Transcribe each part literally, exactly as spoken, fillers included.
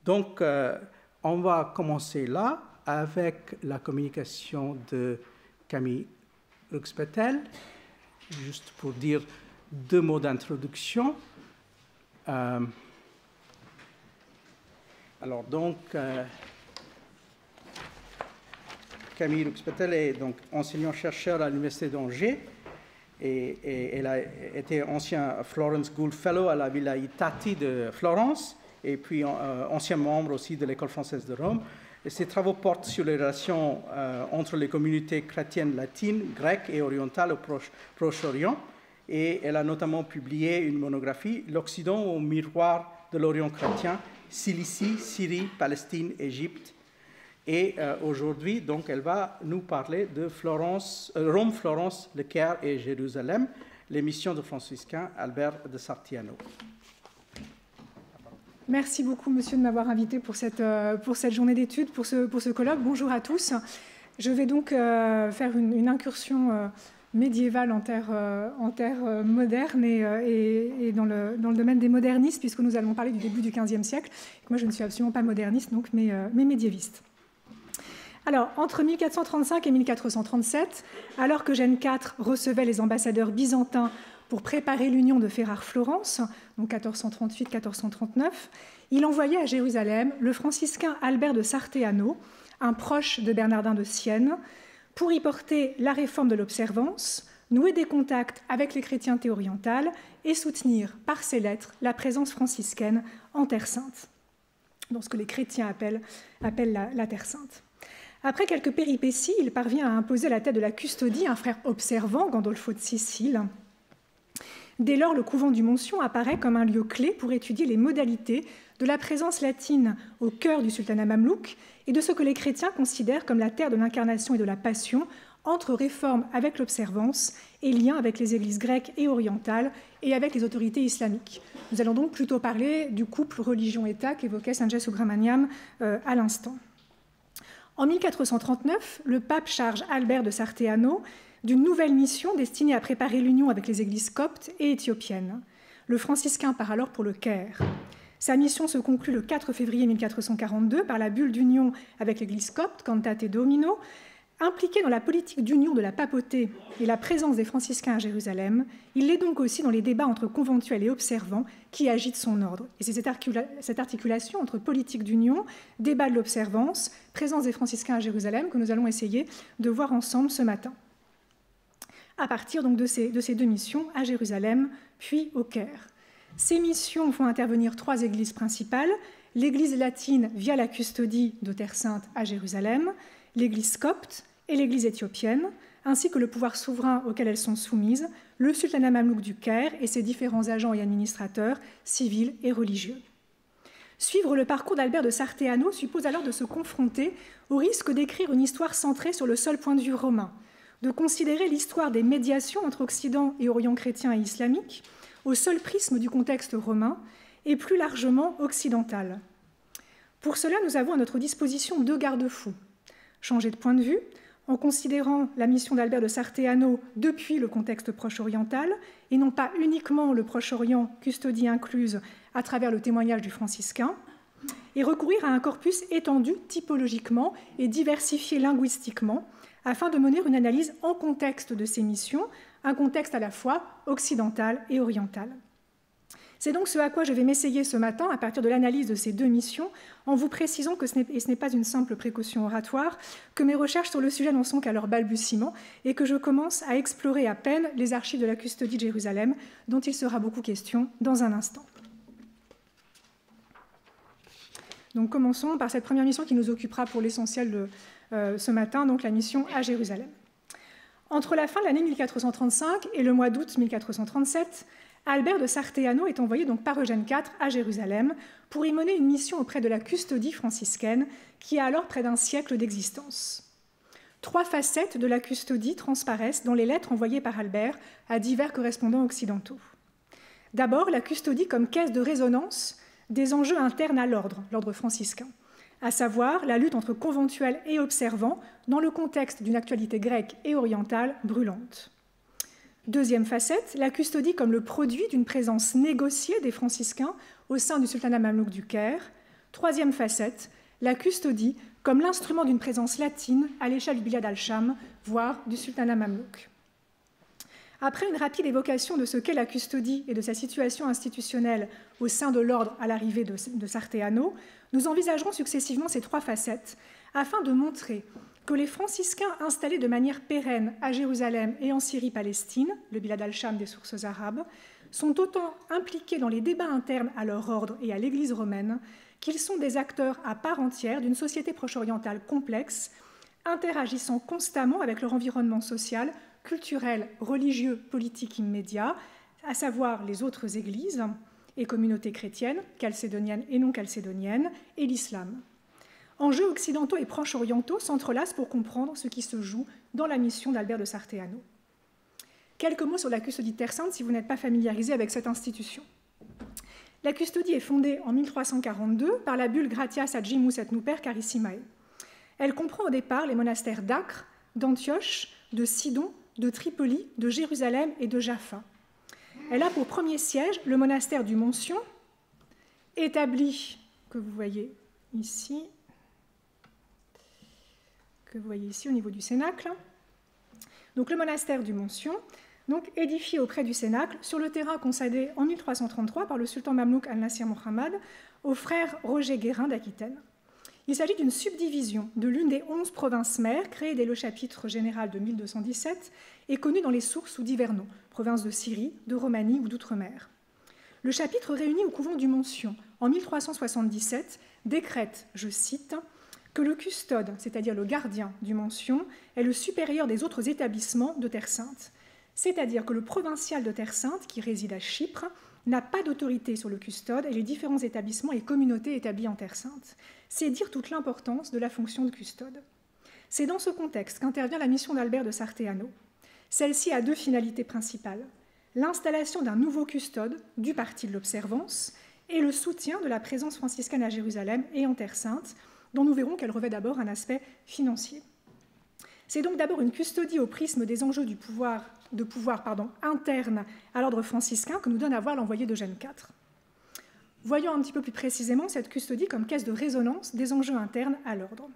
Donc, euh, on va commencer là avec la communication de Camille Ruxpetel, juste pour dire deux mots d'introduction. Euh, alors, donc, euh, Camille Ruxpetel est donc enseignant-chercheur à l'Université d'Angers et, et elle a été ancien Florence Gould Fellow à la Villa Itati de Florence et puis euh, ancien membre aussi de l'École française de Rome. Et ses travaux portent sur les relations euh, entre les communautés chrétiennes latines, grecques et orientales au Proche, Proche-Orient. Et elle a notamment publié une monographie, L'Occident au miroir de l'Orient chrétien, Cilicie, Syrie, Palestine, Égypte. Et euh, aujourd'hui, donc, elle va nous parler de Florence, euh, Rome, Florence, le Caire et Jérusalem, les missions de franciscain Albert de Sartiano. Merci beaucoup, monsieur, de m'avoir invité pour cette, euh, pour cette journée d'études, pour ce, pour ce colloque. Bonjour à tous. Je vais donc euh, faire une, une incursion euh, médiévale en terre, euh, en terre euh, moderne et, euh, et, et dans, le, dans le domaine des modernistes, puisque nous allons parler du début du quinzième siècle. Moi, je ne suis absolument pas moderniste, donc, mais, euh, mais médiéviste. Alors, entre mille quatre cent trente-cinq et mille quatre cent trente-sept, alors qu'Eugène quatre recevait les ambassadeurs byzantins pour préparer l'union de Ferrare-Florence, donc quatorze cent trente-huit quatorze cent trente-neuf, il envoyait à Jérusalem le franciscain Albert de Sarteano, un proche de Bernardin de Sienne, pour y porter la réforme de l'observance, nouer des contacts avec les chrétientés orientales et soutenir par ses lettres la présence franciscaine en Terre Sainte, dans ce que les chrétiens appellent, appellent la, la Terre Sainte. Après quelques péripéties, il parvient à imposer à la tête de la custodie un frère observant, Gandolfo de Sicile. Dès lors, le couvent du Montsion apparaît comme un lieu clé pour étudier les modalités de la présence latine au cœur du sultanat mamelouk et de ce que les chrétiens considèrent comme la terre de l'incarnation et de la passion, entre réforme avec l'observance et lien avec les églises grecques et orientales et avec les autorités islamiques. Nous allons donc plutôt parler du couple religion-État qu'évoquait Sanjay Subramaniam euh, à l'instant. En mille quatre cent trente-neuf, le pape charge Albert de Sarteano d'une nouvelle mission destinée à préparer l'union avec les églises coptes et éthiopiennes. Le franciscain part alors pour le Caire. Sa mission se conclut le quatre février mille quatre cent quarante-deux par la bulle d'union avec l'église copte, Cantate Domino. Impliqué dans la politique d'union de la papauté et la présence des franciscains à Jérusalem, il l'est donc aussi dans les débats entre conventuels et observants qui agitent son ordre. Et c'est cette, articula cette articulation entre politique d'union, débat de l'observance, présence des franciscains à Jérusalem que nous allons essayer de voir ensemble ce matin. À partir donc de ces, de ces deux missions, à Jérusalem, puis au Caire. Ces missions font intervenir trois églises principales, l'église latine via la custodie de Terre Sainte à Jérusalem, l'église copte et l'église éthiopienne, ainsi que le pouvoir souverain auquel elles sont soumises, le sultanat mamelouk du Caire et ses différents agents et administrateurs, civils et religieux. Suivre le parcours d'Albert de Sarteano suppose alors de se confronter au risque d'écrire une histoire centrée sur le seul point de vue romain, de considérer l'histoire des médiations entre Occident et Orient chrétien et islamique au seul prisme du contexte romain et plus largement occidental. Pour cela, nous avons à notre disposition deux garde-fous. Changer de point de vue, en considérant la mission d'Albert de Sarteano depuis le contexte proche-oriental, et non pas uniquement le Proche-Orient, custodie incluse, à travers le témoignage du franciscain, et recourir à un corpus étendu typologiquement et diversifié linguistiquement, afin de mener une analyse en contexte de ces missions, un contexte à la fois occidental et oriental. C'est donc ce à quoi je vais m'essayer ce matin, à partir de l'analyse de ces deux missions, en vous précisant que ce n'est, et ce n'est pas une simple précaution oratoire, que mes recherches sur le sujet n'en sont qu'à leur balbutiement et que je commence à explorer à peine les archives de la custodie de Jérusalem, dont il sera beaucoup question dans un instant. Donc commençons par cette première mission qui nous occupera pour l'essentiel de euh, ce matin, donc la mission à Jérusalem. Entre la fin de l'année mille quatre cent trente-cinq et le mois d'août mille quatre cent trente-sept, Albert de Sarteano est envoyé donc par Eugène quatre à Jérusalem pour y mener une mission auprès de la custodie franciscaine qui a alors près d'un siècle d'existence. Trois facettes de la custodie transparaissent dans les lettres envoyées par Albert à divers correspondants occidentaux. D'abord, la custodie comme caisse de résonance des enjeux internes à l'ordre, l'ordre franciscain, à savoir la lutte entre conventuels et observants dans le contexte d'une actualité grecque et orientale brûlante. Deuxième facette, la custodie comme le produit d'une présence négociée des franciscains au sein du sultanat mamelouk du Caire. Troisième facette, la custodie comme l'instrument d'une présence latine à l'échelle du Bilad al-Sham, voire du sultanat mamelouk. Après une rapide évocation de ce qu'est la custodie et de sa situation institutionnelle au sein de l'ordre à l'arrivée de, de Sarteano, nous envisagerons successivement ces trois facettes afin de montrer que les franciscains installés de manière pérenne à Jérusalem et en Syrie-Palestine, le Bilad al-Sham des sources arabes, sont autant impliqués dans les débats internes à leur ordre et à l'Église romaine qu'ils sont des acteurs à part entière d'une société proche-orientale complexe, interagissant constamment avec leur environnement social, culturel, religieux, politique immédiat, à savoir les autres églises et communautés chrétiennes, chalcédoniennes et non chalcédoniennes, et l'islam. Enjeux occidentaux et proche-orientaux s'entrelacent pour comprendre ce qui se joue dans la mission d'Albert de Sarteano. Quelques mots sur la custodie de Terre Sainte si vous n'êtes pas familiarisé avec cette institution. La custodie est fondée en mille trois cent quarante-deux par la bulle Gratias agimus et nuper carissimae. Elle comprend au départ les monastères d'Acre, d'Antioche, de Sidon, de Tripoli, de Jérusalem et de Jaffa. Elle a pour premier siège le monastère du Montsion, établi, que vous voyez ici, que vous voyez ici au niveau du Cénacle. Donc le monastère du Montsion, donc édifié auprès du Cénacle, sur le terrain concédé en mille trois cent trente-trois par le sultan mamelouk al-Nasir Mohammad au frère Roger Guérin d'Aquitaine. Il s'agit d'une subdivision de l'une des onze provinces mères créées dès le chapitre général de mille deux cent dix-sept et connue dans les sources sous divers noms, provinces de Syrie, de Romanie ou d'Outre-mer. Le chapitre réuni au couvent du Montsion en mille trois cent soixante-dix-sept décrète, je cite, que le custode, c'est-à-dire le gardien du Montsion, est le supérieur des autres établissements de Terre Sainte. C'est-à-dire que le provincial de Terre Sainte, qui réside à Chypre, n'a pas d'autorité sur le custode et les différents établissements et communautés établis en Terre Sainte. C'est dire toute l'importance de la fonction de custode. C'est dans ce contexte qu'intervient la mission d'Albert de Sarteano. Celle-ci a deux finalités principales: l'installation d'un nouveau custode du parti de l'Observance et le soutien de la présence franciscaine à Jérusalem et en Terre Sainte, dont nous verrons qu'elle revêt d'abord un aspect financier. C'est donc d'abord une custodie au prisme des enjeux du pouvoir, de pouvoir pardon, interne à l'ordre franciscain que nous donne à voir l'envoyé d'Eugène quatre. Voyons un petit peu plus précisément cette custodie comme caisse de résonance des enjeux internes à l'ordre.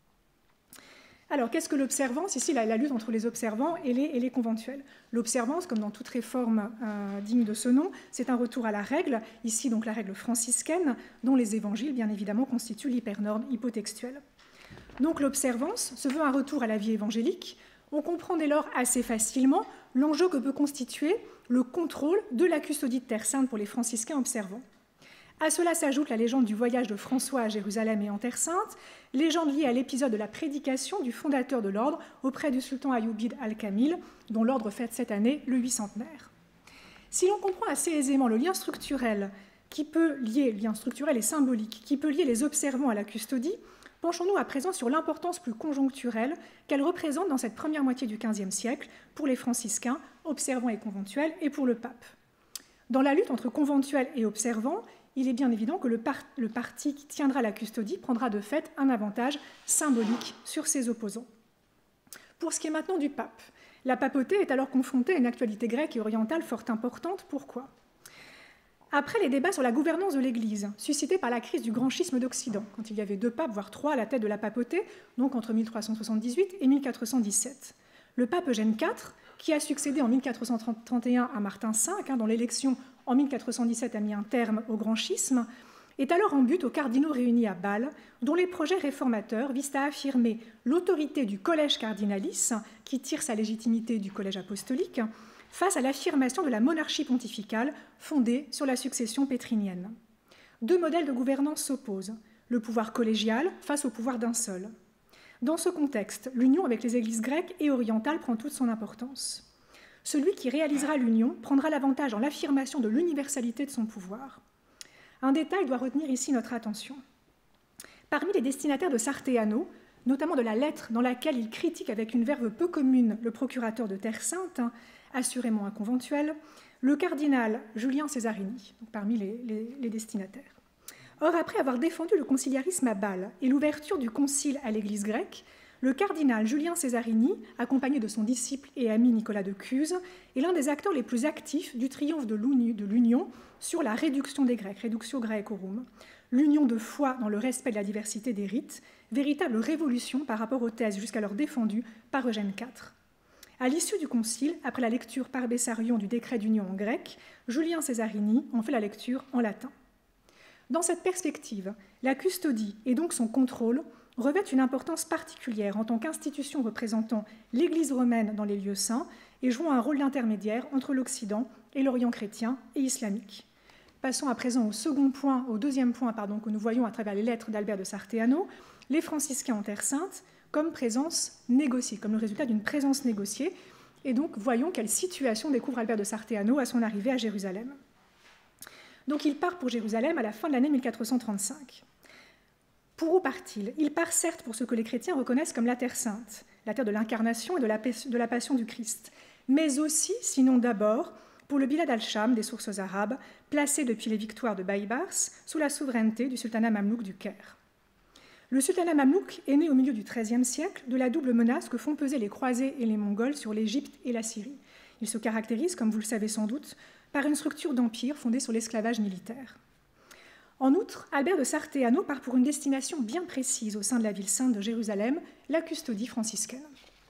Alors, qu'est-ce que l'observance? Ici, la, la lutte entre les observants et les, et les conventuels. L'observance, comme dans toute réforme euh, digne de ce nom, c'est un retour à la règle, ici donc la règle franciscaine, dont les évangiles, bien évidemment, constituent l'hypernorme hypotextuelle. Donc l'observance se veut un retour à la vie évangélique. On comprend dès lors assez facilement l'enjeu que peut constituer le contrôle de la custodie de Terre Sainte pour les franciscains observants. À cela s'ajoute la légende du voyage de François à Jérusalem et en Terre Sainte, légende liée à l'épisode de la prédication du fondateur de l'ordre auprès du sultan Ayoubid al-Kamil, dont l'ordre fête cette année le huit-centenaire. Si l'on comprend assez aisément le lien structurel qui peut lier, le lien structurel et symbolique, qui peut lier les observants à la custodie, penchons-nous à présent sur l'importance plus conjoncturelle qu'elle représente dans cette première moitié du quinzième siècle pour les franciscains, observants et conventuels, et pour le pape. Dans la lutte entre conventuels et observants, il est bien évident que le, par le parti qui tiendra la custodie prendra de fait un avantage symbolique sur ses opposants. Pour ce qui est maintenant du pape, la papauté est alors confrontée à une actualité grecque et orientale fort importante. Pourquoi ? Après les débats sur la gouvernance de l'Église, suscités par la crise du grand schisme d'Occident, quand il y avait deux papes, voire trois, à la tête de la papauté, donc entre mille trois cent soixante-dix-huit et mille quatre cent dix-sept, le pape Eugène quatre, qui a succédé en mille quatre cent trente et un à Martin cinq, hein, dont l'élection en mille quatre cent dix-sept a mis un terme au grand schisme, est alors en but aux cardinaux réunis à Bâle, dont les projets réformateurs visent à affirmer l'autorité du collège cardinalis, qui tire sa légitimité du collège apostolique, face à l'affirmation de la monarchie pontificale fondée sur la succession pétrinienne. Deux modèles de gouvernance s'opposent, le pouvoir collégial face au pouvoir d'un seul. Dans ce contexte, l'union avec les églises grecques et orientales prend toute son importance. Celui qui réalisera l'union prendra l'avantage dans l'affirmation de l'universalité de son pouvoir. Un détail doit retenir ici notre attention. Parmi les destinataires de Sarteano, notamment de la lettre dans laquelle il critique avec une verve peu commune le procurateur de Terre Sainte, assurément un conventuel, le cardinal Julien Cesarini, parmi les, les, les destinataires. Or, après avoir défendu le conciliarisme à Bâle et l'ouverture du concile à l'Église grecque, le cardinal Julien Cesarini, accompagné de son disciple et ami Nicolas de Cuse, est l'un des acteurs les plus actifs du triomphe de l'Union sur la réduction des Grecs, Reductio Graecorum. l'union de foi dans le respect de la diversité des rites, véritable révolution par rapport aux thèses jusqu'alors défendues par Eugène quatre. À l'issue du concile, après la lecture par Bessarion du décret d'union en grec, Julien Cesarini en fait la lecture en latin. Dans cette perspective, la custodie et donc son contrôle revêtent une importance particulière en tant qu'institution représentant l'Église romaine dans les lieux saints et jouant un rôle d'intermédiaire entre l'Occident et l'Orient chrétien et islamique. Passons à présent au second point, au deuxième point pardon, que nous voyons à travers les lettres d'Albert de Sarteano, les franciscains en Terre Sainte comme présence négociée, comme le résultat d'une présence négociée. Et donc, voyons quelle situation découvre Albert de Sarteano à son arrivée à Jérusalem. Donc, il part pour Jérusalem à la fin de l'année mille quatre cent trente-cinq. Pour où part-il? Il part certes pour ce que les chrétiens reconnaissent comme la Terre Sainte, la terre de l'incarnation et de la, de la passion du Christ, mais aussi, sinon d'abord, pour le Bilad al-Sham des sources arabes, placé depuis les victoires de Baïbars sous la souveraineté du sultanat mamelouk du Caire. Le sultanat mamelouk est né au milieu du treizième siècle de la double menace que font peser les croisés et les Mongols sur l'Égypte et la Syrie. Il se caractérise, comme vous le savez sans doute, par une structure d'empire fondée sur l'esclavage militaire. En outre, Albert de Sarteano part pour une destination bien précise au sein de la ville sainte de Jérusalem, la custodie franciscaine.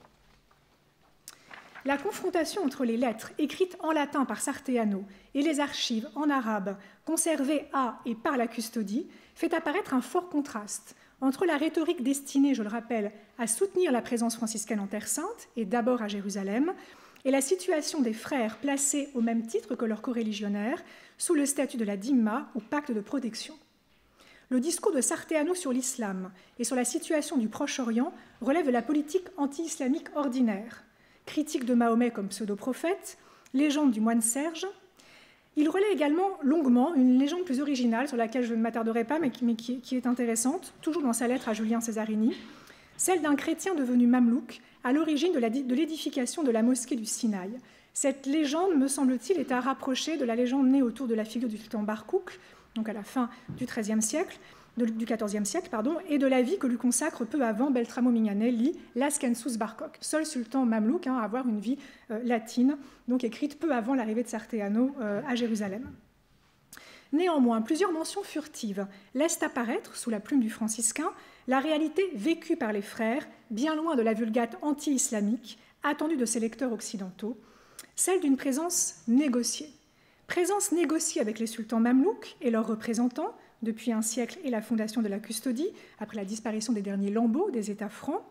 La confrontation entre les lettres écrites en latin par Sarteano et les archives en arabe conservées à et par la custodie fait apparaître un fort contraste entre la rhétorique destinée, je le rappelle, à soutenir la présence franciscaine en Terre Sainte, et d'abord à Jérusalem, et la situation des frères placés au même titre que leurs coreligionnaires, sous le statut de la dhimma ou pacte de protection. Le discours de Sarteano sur l'islam et sur la situation du Proche-Orient relève de la politique anti-islamique ordinaire, critique de Mahomet comme pseudo-prophète, légende du moine Serge. Il relaie également longuement une légende plus originale sur laquelle je ne m'attarderai pas, mais qui, mais qui, qui est intéressante, toujours dans sa lettre à Julien Cesarini, celle d'un chrétien devenu mamelouk à l'origine de l'édification de la mosquée du Sinaï. Cette légende, me semble-t-il, est à rapprocher de la légende née autour de la figure du sultan Barkouk, donc à la fin du treizième siècle, de, du quatorzième siècle, pardon, et de la vie que lui consacre peu avant Beltramo Mignanelli, Laskensus Barkok, seul sultan mamelouk hein, à avoir une vie euh, latine, donc écrite peu avant l'arrivée de Sarteano euh, à Jérusalem. Néanmoins, plusieurs mentions furtives laissent apparaître, sous la plume du franciscain, la réalité vécue par les frères, bien loin de la vulgate anti-islamique, attendue de ses lecteurs occidentaux, celle d'une présence négociée. Présence négociée avec les sultans mamelouks et leurs représentants, depuis un siècle et la fondation de la custodie, après la disparition des derniers lambeaux des États francs.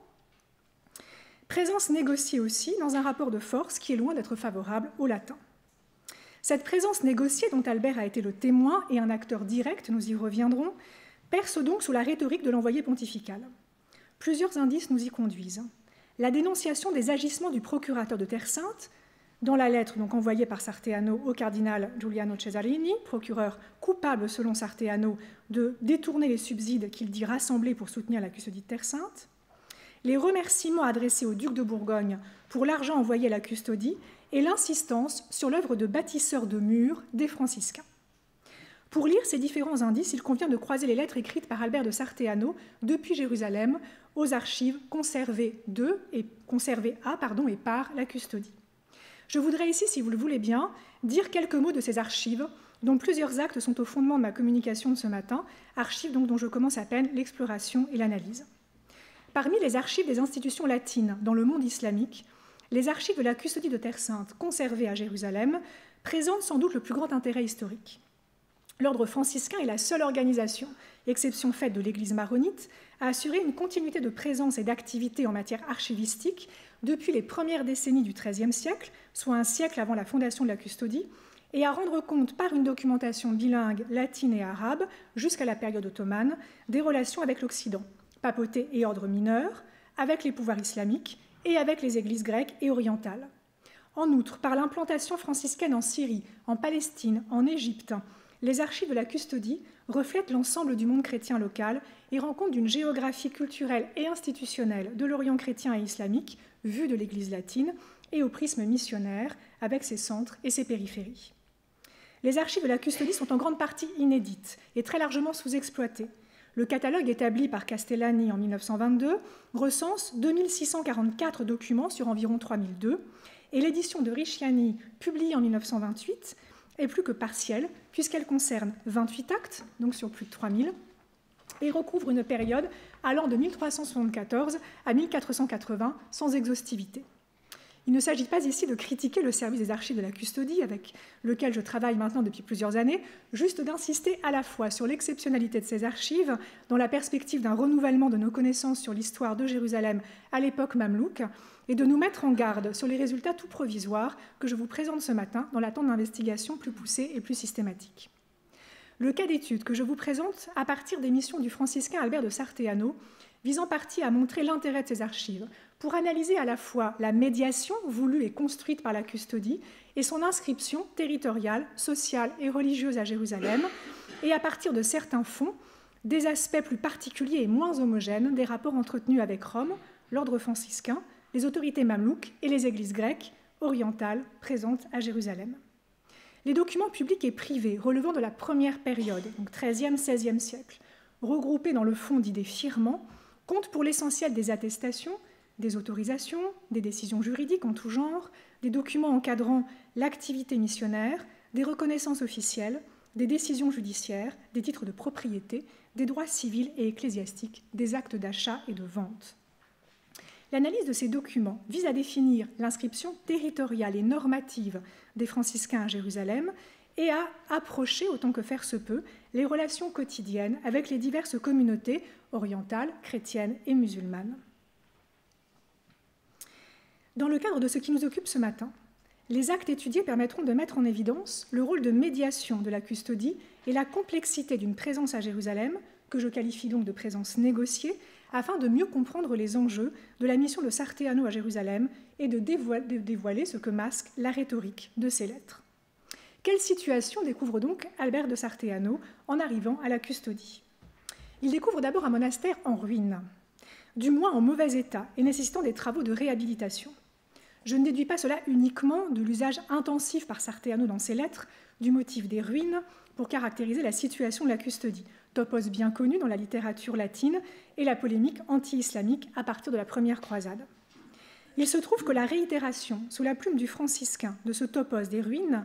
Présence négociée aussi dans un rapport de force qui est loin d'être favorable au latin. Cette présence négociée dont Albert a été le témoin et un acteur direct, nous y reviendrons, perce donc sous la rhétorique de l'envoyé pontifical. Plusieurs indices nous y conduisent. La dénonciation des agissements du procurateur de Terre Sainte, dans la lettre donc envoyée par Sarteano au cardinal Giuliano Cesarini, procureur coupable selon Sarteano de détourner les subsides qu'il dit rassemblés pour soutenir la custodie de Terre Sainte, les remerciements adressés au duc de Bourgogne pour l'argent envoyé à la custodie et l'insistance sur l'œuvre de bâtisseur de murs des franciscains. Pour lire ces différents indices, il convient de croiser les lettres écrites par Albert de Sarteano depuis Jérusalem aux archives conservées de et conservées à pardon, et par la custodie. Je voudrais ici, si vous le voulez bien, dire quelques mots de ces archives, dont plusieurs actes sont au fondement de ma communication de ce matin, archives donc dont je commence à peine l'exploration et l'analyse. Parmi les archives des institutions latines dans le monde islamique, les archives de la custodie de Terre Sainte conservées à Jérusalem présentent sans doute le plus grand intérêt historique. L'ordre franciscain est la seule organisation, exception faite de l'Église maronite, à assurer une continuité de présence et d'activité en matière archivistique depuis les premières décennies du treizième siècle, soit un siècle avant la fondation de la custodie, et à rendre compte par une documentation bilingue latine et arabe, jusqu'à la période ottomane, des relations avec l'Occident, papauté et ordre mineur, avec les pouvoirs islamiques et avec les églises grecques et orientales. En outre, par l'implantation franciscaine en Syrie, en Palestine, en Égypte, les archives de la custodie reflètent l'ensemble du monde chrétien local et rendent compte d'une géographie culturelle et institutionnelle de l'Orient chrétien et islamique, vue de l'Église latine, et au prisme missionnaire, avec ses centres et ses périphéries. Les archives de la custodie sont en grande partie inédites et très largement sous-exploitées. Le catalogue établi par Castellani en mille neuf cent vingt-deux recense deux mille six cent quarante-quatre documents sur environ trois mille deux, et l'édition de Ricciani, publiée en mille neuf cent vingt-huit, est plus que partielle, puisqu'elle concerne vingt-huit actes, donc sur plus de trois mille, et recouvre une période allant de mille trois cent soixante-quatorze à mille quatre cent quatre-vingts, sans exhaustivité. Il ne s'agit pas ici de critiquer le service des archives de la custodie, avec lequel je travaille maintenant depuis plusieurs années, juste d'insister à la fois sur l'exceptionnalité de ces archives, dans la perspective d'un renouvellement de nos connaissances sur l'histoire de Jérusalem à l'époque mamelouk, et de nous mettre en garde sur les résultats tout provisoires que je vous présente ce matin dans l'attente d'investigations plus poussées et plus systématiques. Le cas d'étude que je vous présente à partir des missions du franciscain Albert de Sarteano vise en partie à montrer l'intérêt de ces archives pour analyser à la fois la médiation voulue et construite par la custodie et son inscription territoriale, sociale et religieuse à Jérusalem, et à partir de certains fonds, des aspects plus particuliers et moins homogènes des rapports entretenus avec Rome, l'ordre franciscain, les autorités mamelouques et les églises grecques orientales présentes à Jérusalem. Les documents publics et privés relevant de la première période, donc treizième seizième siècle, regroupés dans le fonds dit des firmants, comptent pour l'essentiel des attestations, des autorisations, des décisions juridiques en tout genre, des documents encadrant l'activité missionnaire, des reconnaissances officielles, des décisions judiciaires, des titres de propriété, des droits civils et ecclésiastiques, des actes d'achat et de vente. L'analyse de ces documents vise à définir l'inscription territoriale et normative des franciscains à Jérusalem et à approcher, autant que faire se peut, les relations quotidiennes avec les diverses communautés orientales, chrétiennes et musulmanes. Dans le cadre de ce qui nous occupe ce matin, les actes étudiés permettront de mettre en évidence le rôle de médiation de la custodie et la complexité d'une présence à Jérusalem, que je qualifie donc de présence négociée, afin de mieux comprendre les enjeux de la mission de Sarteano à Jérusalem et de dévoiler ce que masque la rhétorique de ces lettres. Quelle situation découvre donc Albert de Sarteano en arrivant à la custodie? Il découvre d'abord un monastère en ruine, du moins en mauvais état et nécessitant des travaux de réhabilitation. Je ne déduis pas cela uniquement de l'usage intensif par Sarteano dans ses lettres du motif des ruines pour caractériser la situation de la custodie, topos bien connu dans la littérature latine et la polémique anti-islamique à partir de la première croisade. Il se trouve que la réitération, sous la plume du franciscain, de ce topos des ruines,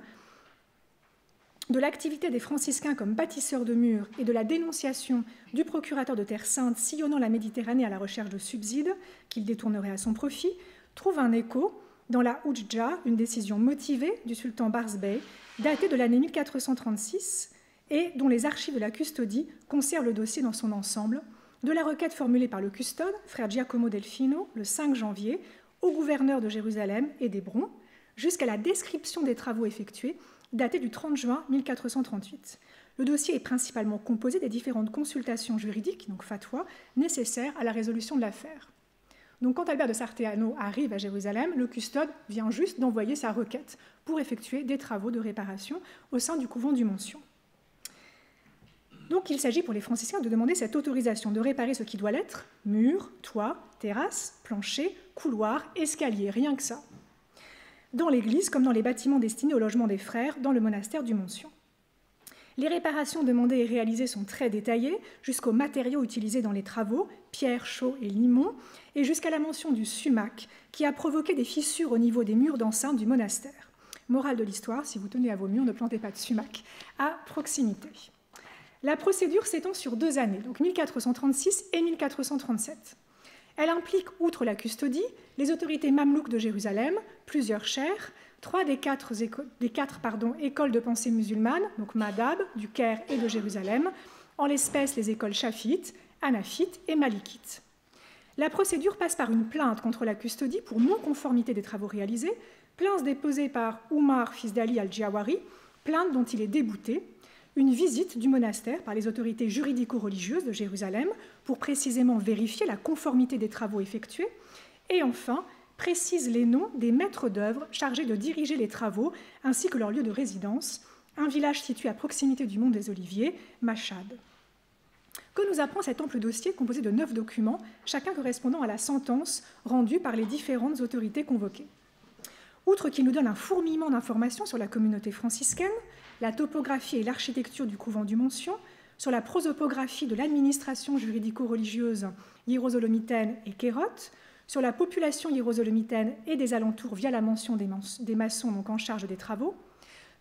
de l'activité des franciscains comme bâtisseurs de murs et de la dénonciation du procurateur de Terre Sainte sillonnant la Méditerranée à la recherche de subsides qu'il détournerait à son profit, trouve un écho dans la Oudja, une décision motivée du sultan Bars Bey, datée de l'année mille quatre cent trente-six et dont les archives de la custodie conservent le dossier dans son ensemble, de la requête formulée par le custode, frère Giacomo Delfino, le cinq janvier, au gouverneur de Jérusalem et d'Hébron, jusqu'à la description des travaux effectués, datée du trente juin mille quatre cent trente-huit. Le dossier est principalement composé des différentes consultations juridiques, donc fatwa, nécessaires à la résolution de l'affaire. Donc, quand Albert de Sarteano arrive à Jérusalem, le custode vient juste d'envoyer sa requête pour effectuer des travaux de réparation au sein du couvent du Montsion. Donc, il s'agit pour les franciscains de demander cette autorisation de réparer ce qui doit l'être, murs, toits, terrasses, planchers, couloirs, escaliers, rien que ça, dans l'église comme dans les bâtiments destinés au logement des frères dans le monastère du Montsion. Les réparations demandées et réalisées sont très détaillées, jusqu'aux matériaux utilisés dans les travaux, pierre, chaux et limon, et jusqu'à la mention du sumac, qui a provoqué des fissures au niveau des murs d'enceinte du monastère. Morale de l'histoire, si vous tenez à vos murs, ne plantez pas de sumac à proximité. La procédure s'étend sur deux années, donc mille quatre cent trente-six et mille quatre cent trente-sept. Elle implique, outre la custodie, les autorités mamelouques de Jérusalem, plusieurs chers, trois des quatre, éco- des quatre pardon, écoles de pensée musulmanes, donc Madhab, du Caire et de Jérusalem, en l'espèce les écoles chafiites, hanafites et malikites. La procédure passe par une plainte contre la custodie pour non-conformité des travaux réalisés, plainte déposée par Oumar, fils d'Ali al-Djawari, plainte dont il est débouté, une visite du monastère par les autorités juridico-religieuses de Jérusalem pour précisément vérifier la conformité des travaux effectués, et enfin, précise les noms des maîtres d'œuvre chargés de diriger les travaux ainsi que leur lieu de résidence, un village situé à proximité du mont des Oliviers, Machad. Que nous apprend cet ample dossier composé de neuf documents, chacun correspondant à la sentence rendue par les différentes autorités convoquées? Outre qu'il nous donne un fourmillement d'informations sur la communauté franciscaine, la topographie et l'architecture du couvent du Montsion, sur la prosopographie de l'administration juridico-religieuse hiérosolomitaine et kérote, sur la population hiérosolomitaine et des alentours via la mention des, des maçons donc en charge des travaux,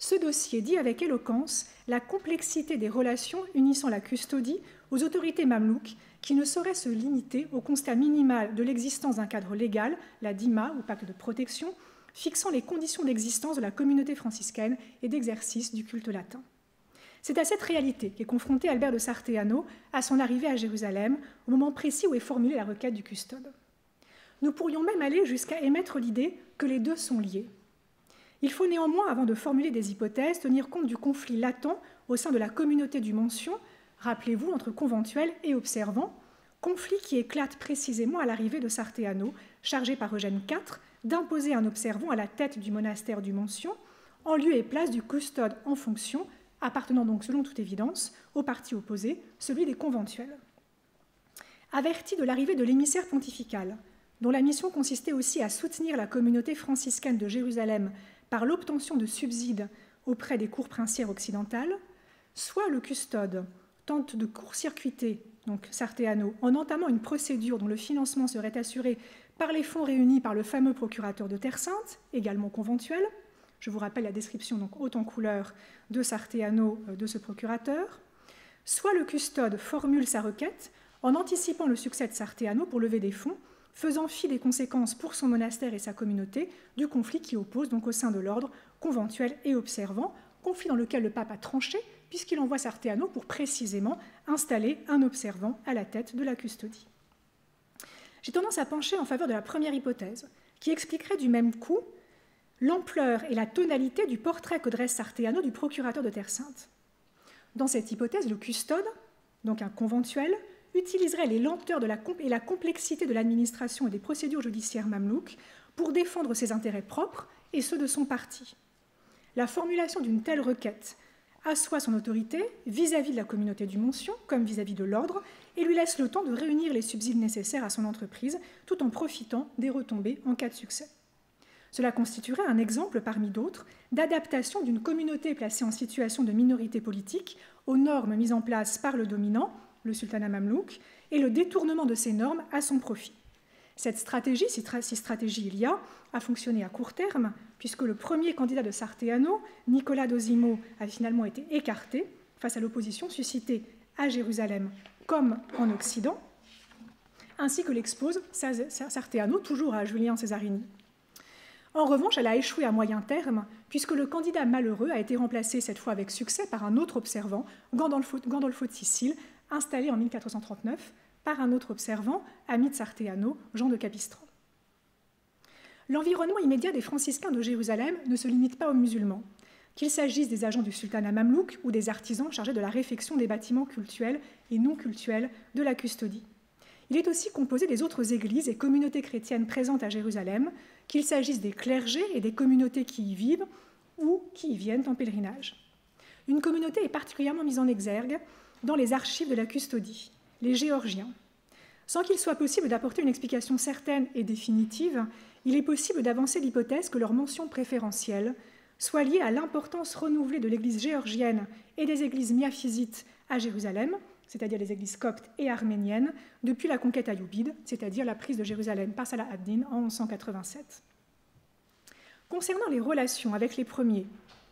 ce dossier dit avec éloquence la complexité des relations unissant la custodie aux autorités mamelouques qui ne sauraient se limiter au constat minimal de l'existence d'un cadre légal, la D I M A ou pacte de protection, fixant les conditions d'existence de la communauté franciscaine et d'exercice du culte latin. C'est à cette réalité qu'est confronté Albert de Sarteano à son arrivée à Jérusalem, au moment précis où est formulée la requête du custode. Nous pourrions même aller jusqu'à émettre l'idée que les deux sont liés. Il faut néanmoins, avant de formuler des hypothèses, tenir compte du conflit latent au sein de la communauté du mention, rappelez-vous, entre conventuels et observants, conflit qui éclate précisément à l'arrivée de Sarteano, chargé par Eugène quatre d'imposer un observant à la tête du monastère du mention, en lieu et place du custode en fonction, appartenant donc selon toute évidence au parti opposé, celui des conventuels. Averti de l'arrivée de l'émissaire pontifical, dont la mission consistait aussi à soutenir la communauté franciscaine de Jérusalem par l'obtention de subsides auprès des cours princières occidentales, soit le custode tente de court-circuiter donc Sarteano en entamant une procédure dont le financement serait assuré par les fonds réunis par le fameux procurateur de Terre Sainte, également conventuel. Je vous rappelle la description donc haute en couleur de Sarteano de ce procurateur. Soit le custode formule sa requête en anticipant le succès de Sarteano pour lever des fonds, faisant fi des conséquences pour son monastère et sa communauté du conflit qui oppose donc au sein de l'ordre conventuel et observant, conflit dans lequel le pape a tranché puisqu'il envoie Sarteano pour précisément installer un observant à la tête de la custodie. J'ai tendance à pencher en faveur de la première hypothèse, qui expliquerait du même coup l'ampleur et la tonalité du portrait que dresse Sarteano du procurateur de Terre Sainte. Dans cette hypothèse, le custode, donc un conventuel, utiliserait les lenteurs de la et la complexité de l'administration et des procédures judiciaires mamelouques pour défendre ses intérêts propres et ceux de son parti. La formulation d'une telle requête assoit son autorité vis-à-vis de la communauté du mention comme vis-à-vis de l'ordre et lui laisse le temps de réunir les subsides nécessaires à son entreprise tout en profitant des retombées en cas de succès. Cela constituerait un exemple parmi d'autres d'adaptation d'une communauté placée en situation de minorité politique aux normes mises en place par le dominant, le sultanat mamelouk, et le détournement de ces normes à son profit. Cette stratégie, si, tra- si stratégie il y a, a fonctionné à court terme, puisque le premier candidat de Sarteano, Nicolas d'Osimo, a finalement été écarté face à l'opposition suscitée à Jérusalem comme en Occident, ainsi que l'expose Sarteano, toujours à Julien Cesarini. En revanche, elle a échoué à moyen terme, puisque le candidat malheureux a été remplacé cette fois avec succès par un autre observant, Gandolfo, Gandolfo de Sicile, installé en mille quatre cent trente-neuf par un autre observant, ami de Sarteano, Jean de Capistran. L'environnement immédiat des franciscains de Jérusalem ne se limite pas aux musulmans, qu'il s'agisse des agents du sultanat mamelouk ou des artisans chargés de la réfection des bâtiments cultuels et non cultuels de la custodie. Il est aussi composé des autres églises et communautés chrétiennes présentes à Jérusalem, qu'il s'agisse des clergés et des communautés qui y vivent ou qui y viennent en pèlerinage. Une communauté est particulièrement mise en exergue dans les archives de la custodie, les Géorgiens. Sans qu'il soit possible d'apporter une explication certaine et définitive, il est possible d'avancer l'hypothèse que leur mention préférentielle soit liée à l'importance renouvelée de l'église géorgienne et des églises miaphysites à Jérusalem, c'est-à-dire les églises coptes et arméniennes, depuis la conquête ayoubide, c'est-à-dire la prise de Jérusalem par Salah ad-Din en onze cent quatre-vingt-sept. Concernant les relations avec les premiers,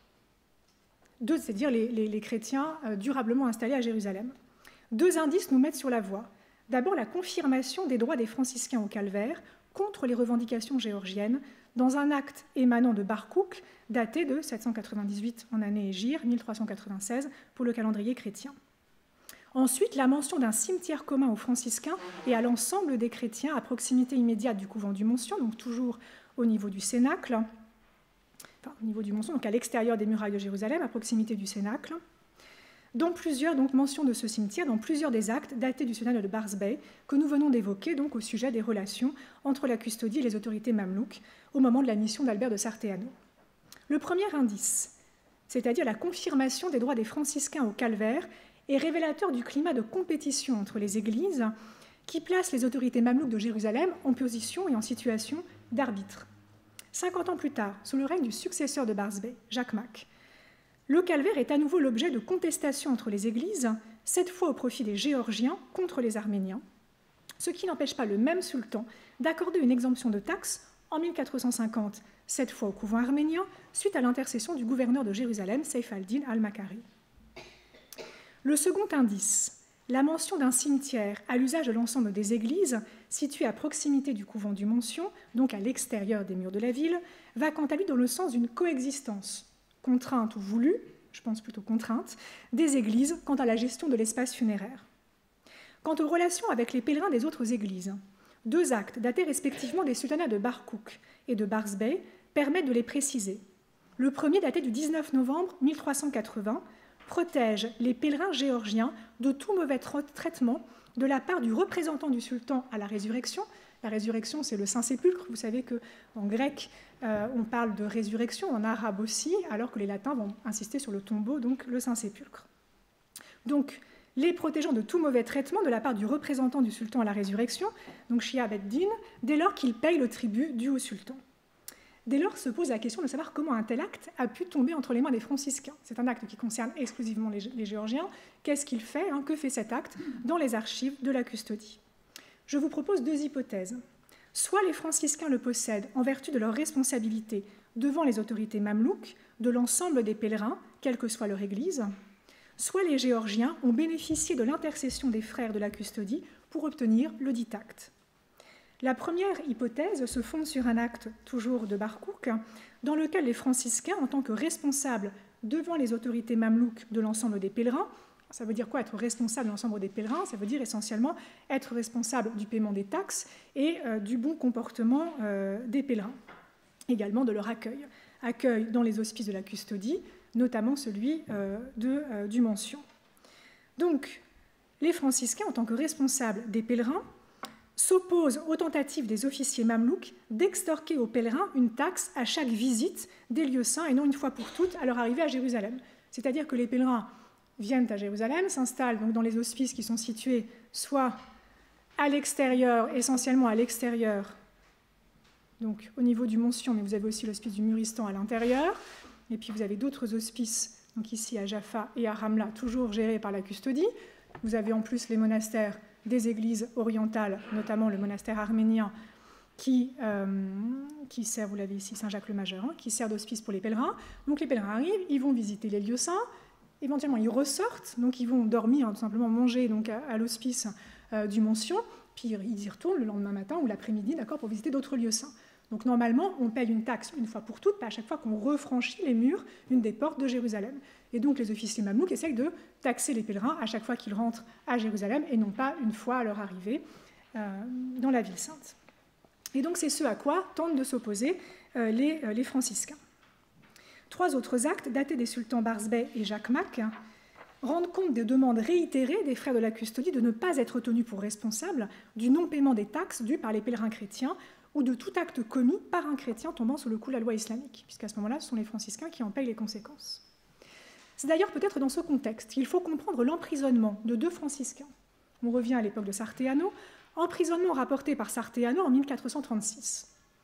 deux, c'est-à-dire les, les, les chrétiens euh, durablement installés à Jérusalem, deux indices nous mettent sur la voie. D'abord, la confirmation des droits des franciscains au calvaire contre les revendications géorgiennes dans un acte émanant de Bar Kouk, daté de sept cent quatre-vingt-dix-huit en année Hégire, mille trois cent quatre-vingt-seize pour le calendrier chrétien. Ensuite, la mention d'un cimetière commun aux franciscains et à l'ensemble des chrétiens à proximité immédiate du couvent du Mention, donc toujours au niveau du Cénacle, enfin au niveau du Mention, donc à l'extérieur des murailles de Jérusalem, à proximité du Cénacle. Dans plusieurs donc, mentions de ce cimetière, dans plusieurs des actes datés du sultanat de Barzbey que nous venons d'évoquer donc, au sujet des relations entre la custodie et les autorités mamelouques au moment de la mission d'Albert de Sarteano. Le premier indice, c'est-à-dire la confirmation des droits des franciscains au calvaire, est révélateur du climat de compétition entre les églises qui place les autorités mamelouques de Jérusalem en position et en situation d'arbitre. Cinquante ans plus tard, sous le règne du successeur de Barzbey, Jacques Mac, le calvaire est à nouveau l'objet de contestations entre les églises, cette fois au profit des Géorgiens contre les Arméniens, ce qui n'empêche pas le même sultan d'accorder une exemption de taxes en mille quatre cent cinquante, cette fois au couvent arménien, suite à l'intercession du gouverneur de Jérusalem, Seif al-Din al-Makari. Le second indice, la mention d'un cimetière à l'usage de l'ensemble des églises, situé à proximité du couvent du Mention, donc à l'extérieur des murs de la ville, va quant à lui dans le sens d'une coexistence, contrainte ou voulue, je pense plutôt contrainte, des églises quant à la gestion de l'espace funéraire. Quant aux relations avec les pèlerins des autres églises, deux actes datés respectivement des sultanats de Barkouk et de Barzbey permettent de les préciser. Le premier, daté du dix-neuf novembre mille trois cent quatre-vingts, protège les pèlerins géorgiens de tout mauvais traitement de la part du représentant du sultan à la résurrection. La résurrection, c'est le Saint-Sépulcre. Vous savez qu'en grec, euh, on parle de résurrection, en arabe aussi, alors que les latins vont insister sur le tombeau, donc le Saint-Sépulcre. Donc, les protégeant de tout mauvais traitement de la part du représentant du sultan à la résurrection, donc Shihab ed-Din, dès lors qu'il paye le tribut dû au sultan. Dès lors se pose la question de savoir comment un tel acte a pu tomber entre les mains des franciscains. C'est un acte qui concerne exclusivement les, les Géorgiens. Qu'est-ce qu'il fait, hein, que fait cet acte dans les archives de la custodie? Je vous propose deux hypothèses. Soit les franciscains le possèdent en vertu de leur responsabilité devant les autorités mamelouks de l'ensemble des pèlerins, quelle que soit leur église, soit les Géorgiens ont bénéficié de l'intercession des frères de la custodie pour obtenir le dit acte. La première hypothèse se fonde sur un acte, toujours de Barkouk, dans lequel les franciscains, en tant que responsables devant les autorités mamelouks de l'ensemble des pèlerins, ça veut dire quoi être responsable de l'ensemble des pèlerins? Ça veut dire essentiellement être responsable du paiement des taxes et euh, du bon comportement euh, des pèlerins, également de leur accueil. Accueil dans les hospices de la custodie, notamment celui euh, de, euh, du Mention. Donc, les franciscains, en tant que responsables des pèlerins, s'opposent aux tentatives des officiers mamelouks d'extorquer aux pèlerins une taxe à chaque visite des lieux saints et non une fois pour toutes à leur arrivée à Jérusalem. C'est-à-dire que les pèlerins viennent à Jérusalem, s'installent donc dans les hospices qui sont situés soit à l'extérieur, essentiellement à l'extérieur, donc au niveau du Mention, mais vous avez aussi l'hospice du Muristan à l'intérieur, et puis vous avez d'autres hospices, donc ici à Jaffa et à Ramla, toujours gérés par la custodie. Vous avez en plus les monastères des églises orientales, notamment le monastère arménien qui, euh, qui sert, vous l'avez ici, Saint-Jacques-le-Majeur, hein, qui sert d'hospice pour les pèlerins. Donc les pèlerins arrivent, ils vont visiter les lieux saints, éventuellement ils ressortent, donc ils vont dormir, hein, tout simplement manger donc, à, à l'hospice euh, du Mention, puis ils y retournent le lendemain matin ou l'après-midi, d'accord, pour visiter d'autres lieux saints. Donc normalement, on paye une taxe une fois pour toutes, pas à chaque fois qu'on refranchit les murs, une des portes de Jérusalem. Et donc les officiers mamelouks essayent de taxer les pèlerins à chaque fois qu'ils rentrent à Jérusalem, et non pas une fois à leur arrivée euh, dans la ville sainte. Et donc c'est ce à quoi tentent de s'opposer euh, les, euh, les franciscains. Trois autres actes, datés des sultans Barzbey et Jacques Mac, rendent compte des demandes réitérées des frères de la custodie de ne pas être tenus pour responsables du non-paiement des taxes dues par les pèlerins chrétiens ou de tout acte commis par un chrétien tombant sous le coup de la loi islamique, puisqu'à ce moment-là, ce sont les franciscains qui en payent les conséquences. C'est d'ailleurs peut-être dans ce contexte qu'il faut comprendre l'emprisonnement de deux franciscains. On revient à l'époque de Sarteano, emprisonnement rapporté par Sarteano en mille quatre cent trente-six.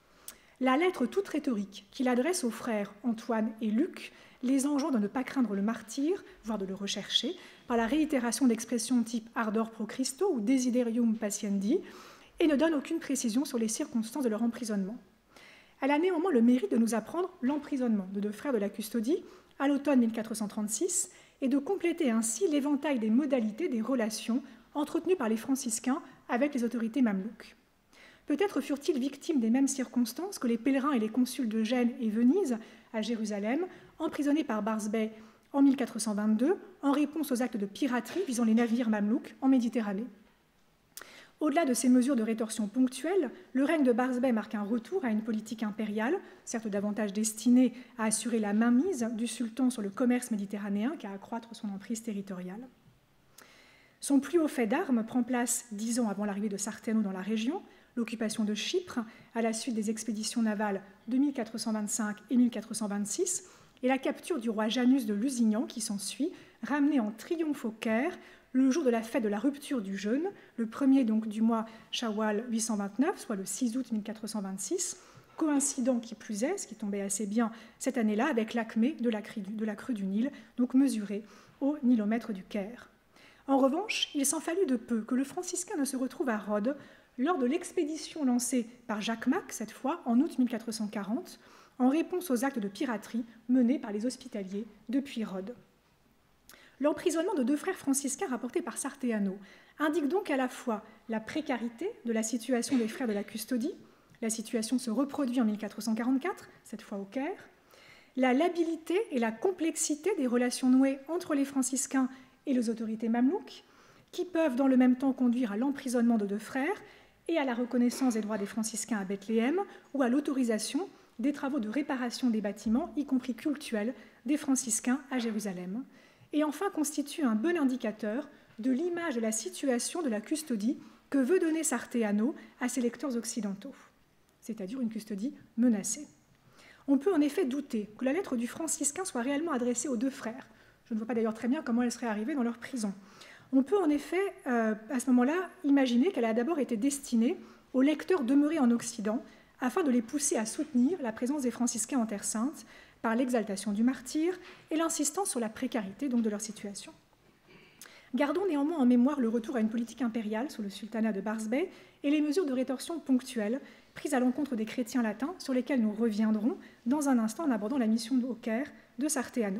La lettre toute rhétorique qu'il adresse aux frères Antoine et Luc les enjoint de ne pas craindre le martyre, voire de le rechercher, par la réitération d'expressions type ardor pro Christo ou desiderium patiendi, et ne donne aucune précision sur les circonstances de leur emprisonnement. Elle a néanmoins le mérite de nous apprendre l'emprisonnement de deux frères de la custodie à l'automne mille quatre cent trente-six et de compléter ainsi l'éventail des modalités des relations entretenues par les franciscains avec les autorités mamelouks. Peut-être furent-ils victimes des mêmes circonstances que les pèlerins et les consuls de Gênes et Venise à Jérusalem, emprisonnés par Barzbey en mille quatre cent vingt-deux en réponse aux actes de piraterie visant les navires mamelouks en Méditerranée. Au-delà de ces mesures de rétorsion ponctuelles, le règne de Barzbey marque un retour à une politique impériale, certes davantage destinée à assurer la mainmise du sultan sur le commerce méditerranéen qu'à accroître son emprise territoriale. Son plus haut fait d'armes prend place dix ans avant l'arrivée de Sarteano dans la région, l'occupation de Chypre à la suite des expéditions navales de mille quatre cent vingt-cinq et mille quatre cent vingt-six, et la capture du roi Janus de Lusignan qui s'ensuit, ramené en triomphe au Caire, le jour de la fête de la rupture du jeûne, le premier donc du mois Shawwal huit cent vingt-neuf, soit le six août mille quatre cent vingt-six, coïncident qui plus est, ce qui tombait assez bien cette année-là, avec l'acmé de la crue du Nil, donc mesurée au nilomètre du Caire. En revanche, il s'en fallut de peu que le franciscain ne se retrouve à Rhodes lors de l'expédition lancée par Jacques Mac, cette fois en août mille quatre cent quarante, en réponse aux actes de piraterie menés par les hospitaliers depuis Rhodes. L'emprisonnement de deux frères franciscains rapportés par Sarteano indique donc à la fois la précarité de la situation des frères de la custodie, la situation se reproduit en mille quatre cent quarante-quatre, cette fois au Caire, la labilité et la complexité des relations nouées entre les franciscains et les autorités mamelouques, qui peuvent dans le même temps conduire à l'emprisonnement de deux frères et à la reconnaissance des droits des franciscains à Bethléem ou à l'autorisation des travaux de réparation des bâtiments, y compris cultuels, des franciscains à Jérusalem, et enfin constitue un bon indicateur de l'image de la situation de la custodie que veut donner Sarteano à ses lecteurs occidentaux, c'est-à-dire une custodie menacée. On peut en effet douter que la lettre du franciscain soit réellement adressée aux deux frères. Je ne vois pas d'ailleurs très bien comment elle serait arrivée dans leur prison. On peut en effet, euh, à ce moment-là, imaginer qu'elle a d'abord été destinée aux lecteurs demeurés en Occident, afin de les pousser à soutenir la présence des franciscains en Terre Sainte par l'exaltation du martyr et l'insistance sur la précarité donc, de leur situation. Gardons néanmoins en mémoire le retour à une politique impériale sous le sultanat de Barsbay et les mesures de rétorsion ponctuelles prises à l'encontre des chrétiens latins sur lesquelles nous reviendrons dans un instant en abordant la mission au Caire de Sarteano.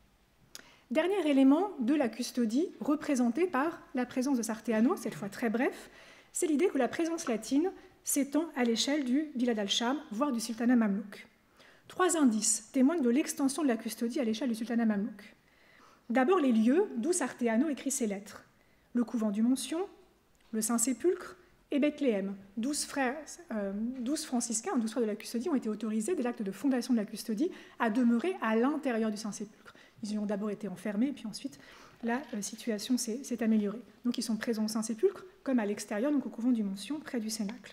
Dernier élément de la custodie représenté par la présence de Sarteano, cette fois très bref, c'est l'idée que la présence latine s'étend à l'échelle du Bilad al-Sham, voire du sultanat mamelouk. Trois indices témoignent de l'extension de la custodie à l'échelle du sultanat mamelouk. D'abord, les lieux d'où Sarteano écrit ses lettres. Le couvent du Mention, le Saint-Sépulcre et Bethléem. Douze frères, euh, douze franciscains, douze frères de la custodie ont été autorisés dès l'acte de fondation de la custodie à demeurer à l'intérieur du Saint-Sépulcre. Ils y ont d'abord été enfermés, puis ensuite la euh, situation s'est améliorée. Donc ils sont présents au Saint-Sépulcre, comme à l'extérieur, donc au couvent du Mention, près du Cénacle.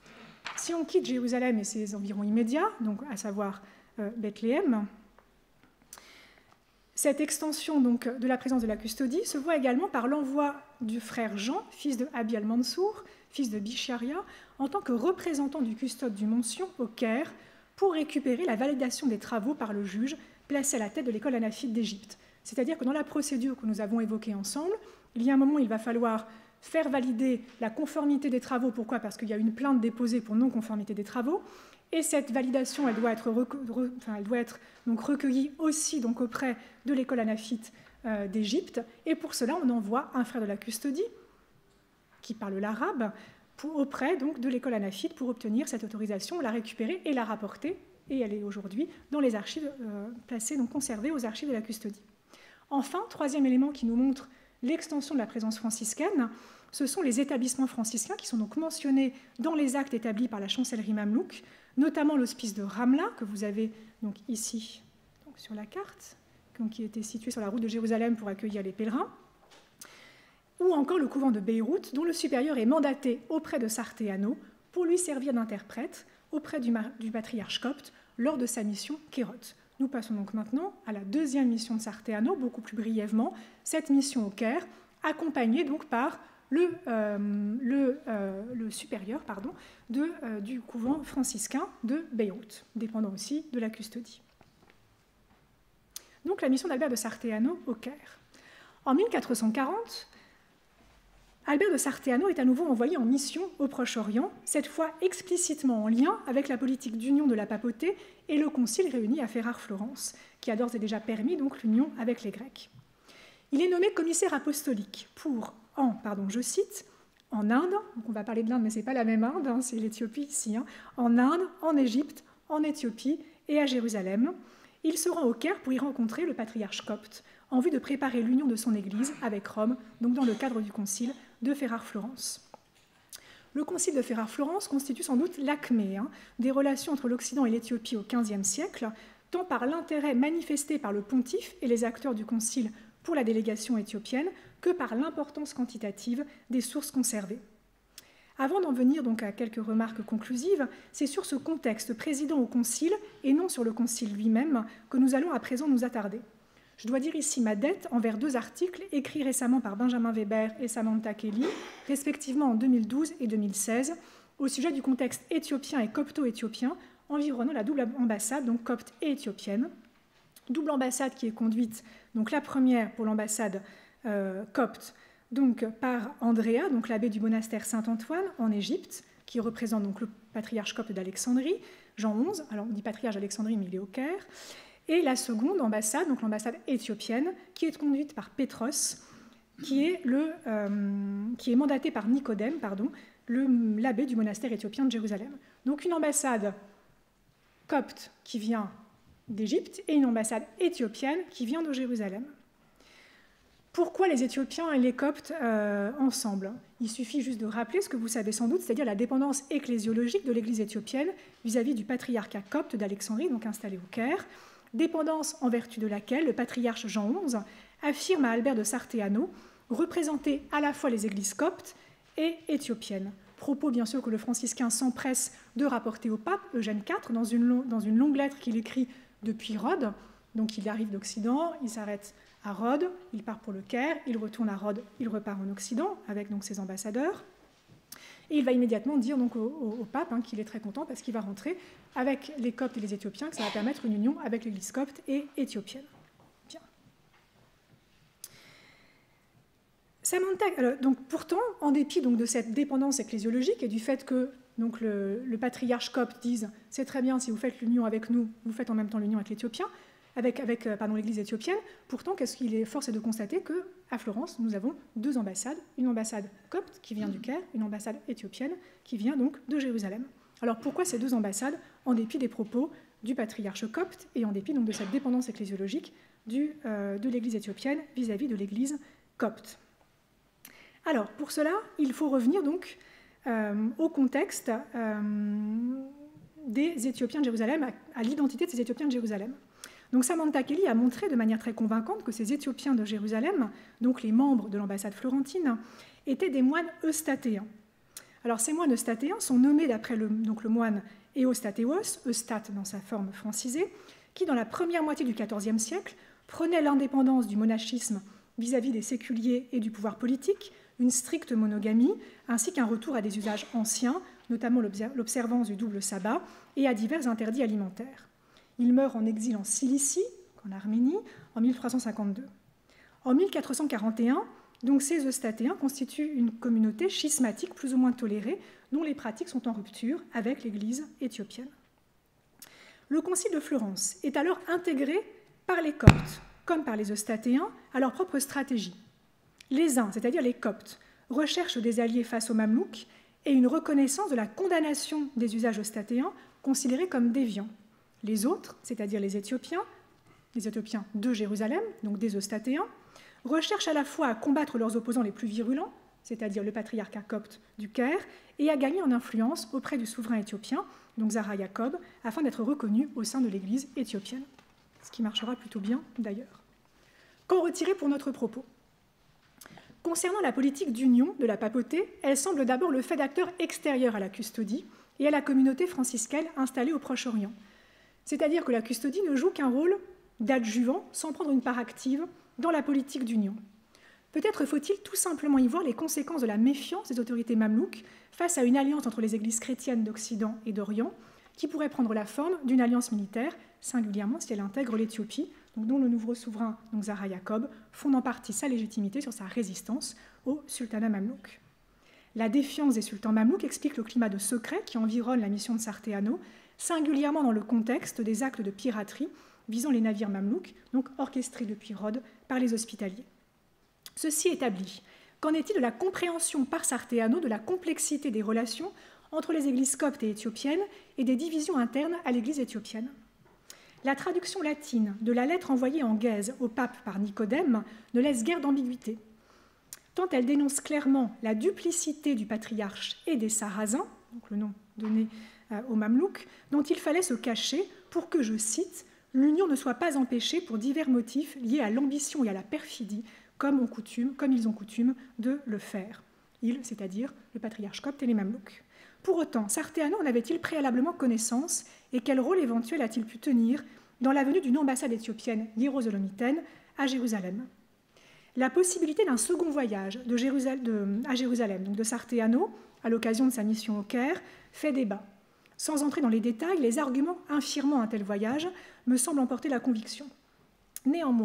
Si on quitte Jérusalem et ses environs immédiats, donc à savoir euh, Bethléem, cette extension donc, de la présence de la custodie se voit également par l'envoi du frère Jean, fils de Abi al-Mansour, fils de Bisharia, en tant que représentant du custode du Mention au Caire pour récupérer la validation des travaux par le juge placé à la tête de l'école hanafite d'Égypte. C'est-à-dire que dans la procédure que nous avons évoquée ensemble, il y a un moment où il va falloir faire valider la conformité des travaux. Pourquoi? Parce qu'il y a une plainte déposée pour non-conformité des travaux. Et cette validation, elle doit être, re, enfin, elle doit être donc recueillie aussi donc, auprès de l'école hanafite euh, d'Égypte. Et pour cela, on envoie un frère de la custodie, qui parle l'arabe, auprès donc, de l'école hanafite pour obtenir cette autorisation, la récupérer et la rapporter. Et elle est aujourd'hui dans les archives euh, placées, donc conservées aux archives de la custodie. Enfin, troisième élément qui nous montre l'extension de la présence franciscaine, ce sont les établissements franciscains qui sont donc mentionnés dans les actes établis par la chancellerie mamelouk, notamment l'hospice de Ramla, que vous avez donc ici donc sur la carte, donc qui était situé sur la route de Jérusalem pour accueillir les pèlerins, ou encore le couvent de Beyrouth, dont le supérieur est mandaté auprès de Sarteano pour lui servir d'interprète auprès du, du patriarche copte lors de sa mission Kérot. Nous passons donc maintenant à la deuxième mission de Sarteano, beaucoup plus brièvement, cette mission au Caire, accompagnée donc par le, euh, le, euh, le supérieur pardon, de, euh, du couvent franciscain de Beyrouth, dépendant aussi de la custodie. Donc la mission d'Albert de Sarteano au Caire. En mille quatre cent quarante, Albert de Sarteano est à nouveau envoyé en mission au Proche-Orient, cette fois explicitement en lien avec la politique d'union de la papauté et le concile réuni à Ferrare-Florence, qui a d'ores et déjà permis donc l'union avec les Grecs. Il est nommé commissaire apostolique pour, en, pardon, je cite, en Inde, donc on va parler de l'Inde, mais ce n'est pas la même Inde, hein, c'est l'Éthiopie ici, hein, en Inde, en Égypte, en Éthiopie et à Jérusalem. Il se rend au Caire pour y rencontrer le patriarche copte, en vue de préparer l'union de son Église avec Rome, donc dans le cadre du concile de Ferrare-Florence. Le concile de Ferrare-Florence constitue sans doute l'acmé hein, des relations entre l'Occident et l'Éthiopie au quinzième siècle, tant par l'intérêt manifesté par le pontife et les acteurs du concile pour la délégation éthiopienne que par l'importance quantitative des sources conservées. Avant d'en venir donc à quelques remarques conclusives, c'est sur ce contexte présidant au concile et non sur le concile lui-même que nous allons à présent nous attarder. Je dois dire ici ma dette envers deux articles écrits récemment par Benjamin Weber et Samantha Kelly, respectivement en deux mille douze et deux mille seize, au sujet du contexte éthiopien et copto-éthiopien environnant la double ambassade, donc copte et éthiopienne. Double ambassade qui est conduite, donc la première pour l'ambassade euh, copte donc par Andrea, donc l'abbé du monastère Saint-Antoine en Égypte, qui représente donc le patriarche copte d'Alexandrie, Jean onze, alors on dit patriarche d'Alexandrie, mais il est au Caire, et la seconde ambassade, donc l'ambassade éthiopienne, qui est conduite par Pétros, qui est, le, euh, qui est mandaté par Nicodème, pardon, l'abbé du monastère éthiopien de Jérusalem. Donc une ambassade copte qui vient d'Égypte et une ambassade éthiopienne qui vient de Jérusalem. Pourquoi les Éthiopiens et les Coptes euh, ensemble? Il suffit juste de rappeler ce que vous savez sans doute, c'est-à-dire la dépendance ecclésiologique de l'Église éthiopienne vis-à-vis du patriarcat copte d'Alexandrie, donc installé au Caire, dépendance en vertu de laquelle le patriarche Jean onze affirme à Albert de Sartéano représenter à la fois les églises coptes et éthiopiennes. Propos bien sûr que le franciscain s'empresse de rapporter au pape Eugène quatre dans une, dans une longue lettre qu'il écrit depuis Rhodes. Donc il arrive d'Occident, il s'arrête à Rhodes, il part pour le Caire, il retourne à Rhodes, il repart en Occident avec donc ses ambassadeurs. Et il va immédiatement dire donc au, au, au pape hein, qu'il est très content parce qu'il va rentrer avec les Coptes et les Éthiopiens, que ça va permettre une union avec l'Église copte et éthiopienne. Bien. Samantha, alors, donc, pourtant, en dépit donc, de cette dépendance ecclésiologique et du fait que donc, le, le patriarche copte dise « c'est très bien, si vous faites l'union avec nous, vous faites en même temps l'union avec l'Éthiopien », avec, avec pardon, l'Église éthiopienne. Pourtant, qu'est-ce qu'il est forcé de constater qu'à Florence, nous avons deux ambassades, une ambassade copte qui vient du Caire, une ambassade éthiopienne qui vient donc de Jérusalem. Alors pourquoi ces deux ambassades, en dépit des propos du patriarche copte et en dépit donc, de cette dépendance ecclésiologique du, euh, de l'Église éthiopienne vis-à-vis de l'Église copte? Alors pour cela, il faut revenir donc euh, au contexte euh, des Éthiopiens de Jérusalem, à, à l'identité de ces Éthiopiens de Jérusalem. Donc Samantha Kelly a montré de manière très convaincante que ces Éthiopiens de Jérusalem, donc les membres de l'ambassade florentine, étaient des moines eustatéens. Alors ces moines eustatéens sont nommés d'après le, donc le moine Eostatéos, Eustate dans sa forme francisée, qui dans la première moitié du quatorzième siècle prenait l'indépendance du monachisme vis-à-vis des séculiers et du pouvoir politique, une stricte monogamie, ainsi qu'un retour à des usages anciens, notamment l'observance du double sabbat, et à divers interdits alimentaires. Il meurt en exil en Cilicie, en Arménie, en mille trois cent cinquante-deux. En mille quatre cent quarante et un, donc, ces eustatéens constituent une communauté schismatique plus ou moins tolérée, dont les pratiques sont en rupture avec l'Église éthiopienne. Le Concile de Florence est alors intégré par les Coptes, comme par les eustatéens, à leur propre stratégie. Les uns, c'est-à-dire les Coptes, recherchent des alliés face aux Mamelouks et une reconnaissance de la condamnation des usages eustatéens considérés comme déviants. Les autres, c'est-à-dire les Éthiopiens, les Éthiopiens de Jérusalem, donc des eustatéens, recherchent à la fois à combattre leurs opposants les plus virulents, c'est-à-dire le patriarcat copte du Caire, et à gagner en influence auprès du souverain éthiopien, donc Zara Yacob, afin d'être reconnus au sein de l'Église éthiopienne, ce qui marchera plutôt bien d'ailleurs. Qu'en retirer pour notre propos? Concernant la politique d'union de la papauté, elle semble d'abord le fait d'acteurs extérieurs à la custodie et à la communauté franciscaine installée au Proche-Orient. C'est-à-dire que la custodie ne joue qu'un rôle d'adjuvant sans prendre une part active dans la politique d'union. Peut-être faut-il tout simplement y voir les conséquences de la méfiance des autorités mamelouques face à une alliance entre les églises chrétiennes d'Occident et d'Orient qui pourrait prendre la forme d'une alliance militaire, singulièrement si elle intègre l'Éthiopie, dont le nouveau souverain, donc Zara Yacob, fonde en partie sa légitimité sur sa résistance au sultanat mamelouk. La défiance des sultans mamelouks explique le climat de secret qui environne la mission de Sartéano, singulièrement dans le contexte des actes de piraterie visant les navires mamelouks, donc orchestrés depuis Rhodes par les hospitaliers. Ceci établi, qu'en est-il de la compréhension par Sartéano de la complexité des relations entre les églises coptes et éthiopiennes et des divisions internes à l'église éthiopienne? La traduction latine de la lettre envoyée en Gaise au pape par Nicodème ne laisse guère d'ambiguïté, tant elle dénonce clairement la duplicité du patriarche et des Sarrasins, donc le nom donné euh, aux Mamelouks, dont il fallait se cacher pour que, je cite, « l'union ne soit pas empêchée pour divers motifs liés à l'ambition et à la perfidie, comme, on coutume, comme ils ont coutume de le faire ». Ils, c'est-à-dire le patriarche copte et les Mamelouks. Pour autant, Sartéano en avait-il préalablement connaissance et quel rôle éventuel a-t-il pu tenir dans la venue d'une ambassade éthiopienne hiérosolomitène à Jérusalem? La possibilité d'un second voyage de Jérusalem, de, à Jérusalem, donc de Sartéano, à l'occasion de sa mission au Caire, fait débat. Sans entrer dans les détails, les arguments infirmant un tel voyage me semblent emporter la conviction. Néanmoins,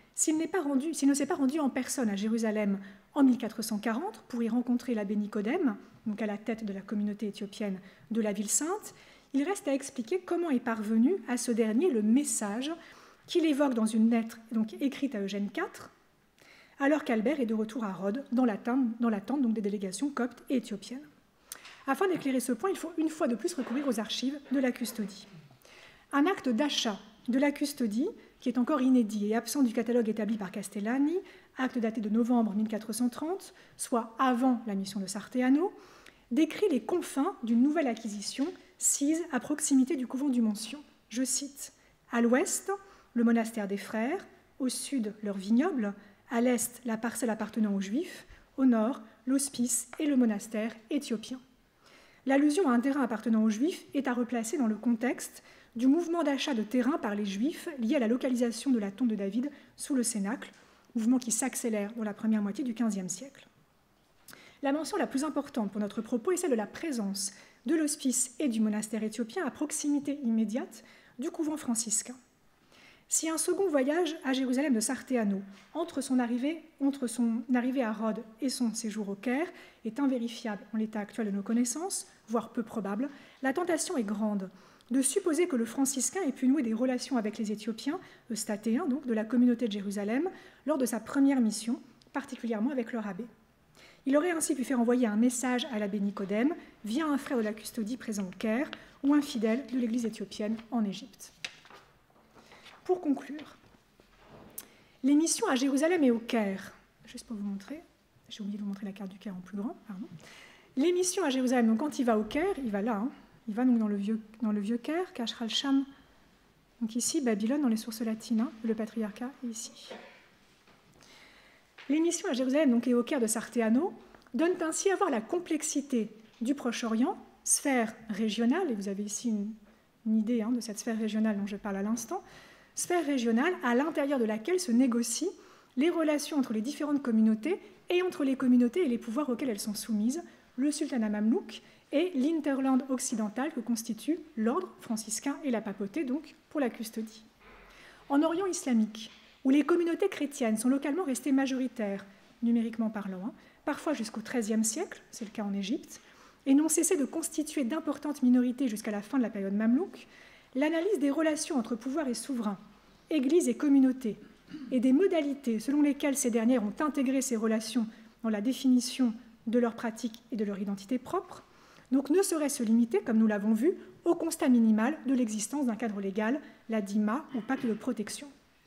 s'il n'est pas rendu, s'il ne s'est pas rendu en personne à Jérusalem en mille quatre cent quarante pour y rencontrer l'abbé Nicodème, donc à la tête de la communauté éthiopienne de la ville sainte, il reste à expliquer comment est parvenu à ce dernier le message qu'il évoque dans une lettre donc, écrite à Eugène quatre, alors qu'Albert est de retour à Rhodes dans l'attente, dans l'attente donc, des délégations coptes et éthiopiennes. Afin d'éclairer ce point, il faut une fois de plus recourir aux archives de la custodie. Un acte d'achat de la custodie, qui est encore inédit et absent du catalogue établi par Castellani, acte daté de novembre mille quatre cent trente, soit avant la mission de Sarteano, décrit les confins d'une nouvelle acquisition sise à proximité du couvent du Moncion. Je cite, « À l'ouest, le monastère des Frères, au sud, leur vignoble, à l'est, la parcelle appartenant aux Juifs, au nord, l'hospice et le monastère éthiopien. » L'allusion à un terrain appartenant aux Juifs est à replacer dans le contexte du mouvement d'achat de terrain par les Juifs lié à la localisation de la tombe de David sous le Cénacle, mouvement qui s'accélère dans la première moitié du quinzième siècle. La mention la plus importante pour notre propos est celle de la présence de l'hospice et du monastère éthiopien à proximité immédiate du couvent franciscain. Si un second voyage à Jérusalem de Sarteano, entre son arrivée, entre son arrivée à Rhodes et son séjour au Caire, est invérifiable en l'état actuel de nos connaissances, voire peu probable, la tentation est grande de supposer que le franciscain ait pu nouer des relations avec les Éthiopiens, eustatéens, donc de la communauté de Jérusalem, lors de sa première mission, particulièrement avec leur abbé. Il aurait ainsi pu faire envoyer un message à l'abbé Nicodème via un frère de la custodie présent au Caire ou un fidèle de l'église éthiopienne en Égypte. Pour conclure, les missions à Jérusalem et au Caire, juste pour vous montrer, j'ai oublié de vous montrer la carte du Caire en plus grand, pardon. Les missions à Jérusalem, donc quand il va au Caire, il va là, hein, il va donc dans le vieux, dans le vieux Caire, Kashra al-Sham, donc ici, Babylone, dans les sources latines, hein, le patriarcat est ici. Les missions à Jérusalem donc, et au Caire de Sarteano donnent ainsi à voir la complexité du Proche-Orient, sphère régionale, et vous avez ici une, une idée hein, de cette sphère régionale dont je parle à l'instant, sphère régionale à l'intérieur de laquelle se négocient les relations entre les différentes communautés et entre les communautés et les pouvoirs auxquels elles sont soumises, le sultanat mamelouk et l'interland occidental que constituent l'ordre franciscain et la papauté, donc pour la custodie. En Orient islamique, où les communautés chrétiennes sont localement restées majoritaires, numériquement parlant, hein, parfois jusqu'au treizième siècle, c'est le cas en Égypte, et n'ont cessé de constituer d'importantes minorités jusqu'à la fin de la période mamelouk, l'analyse des relations entre pouvoir et souverain, Église et communauté, et des modalités selon lesquelles ces dernières ont intégré ces relations dans la définition de leurs pratiques et de leur identité propre, donc ne saurait se limiter, comme nous l'avons vu, au constat minimal de l'existence d'un cadre légal, la dîma ou pacte de protection.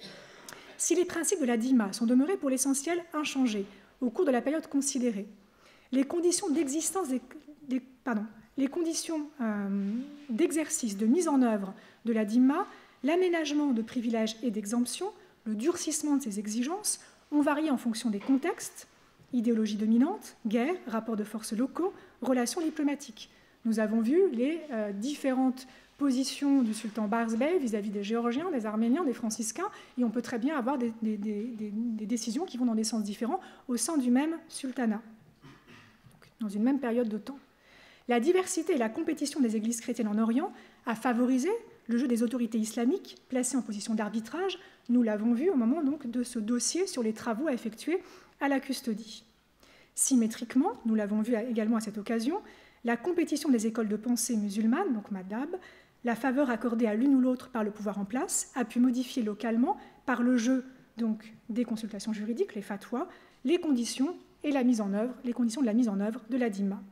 Si les principes de la dîma sont demeurés pour l'essentiel inchangés au cours de la période considérée, les conditions d'existence des, des, pardon, les conditions euh, d'exercice, de mise en œuvre de la dîma, l'aménagement de privilèges et d'exemptions, le durcissement de ces exigences ont varié en fonction des contextes, idéologie dominante, guerre, rapports de force locaux, relations diplomatiques. Nous avons vu les euh, différentes positions du sultan Barzbey vis-à-vis des Géorgiens, des Arméniens, des franciscains, et on peut très bien avoir des, des, des, des décisions qui vont dans des sens différents au sein du même sultanat, donc, dans une même période de temps. La diversité et la compétition des églises chrétiennes en Orient a favorisé le jeu des autorités islamiques placées en position d'arbitrage. Nous l'avons vu au moment donc, de ce dossier sur les travaux à effectuer à la custodie. Symétriquement, nous l'avons vu également à cette occasion, la compétition des écoles de pensée musulmanes, donc madhab, la faveur accordée à l'une ou l'autre par le pouvoir en place, a pu modifier localement, par le jeu donc, des consultations juridiques, les fatwas, les conditions et la mise en œuvre, les conditions de la mise en œuvre de la dîma.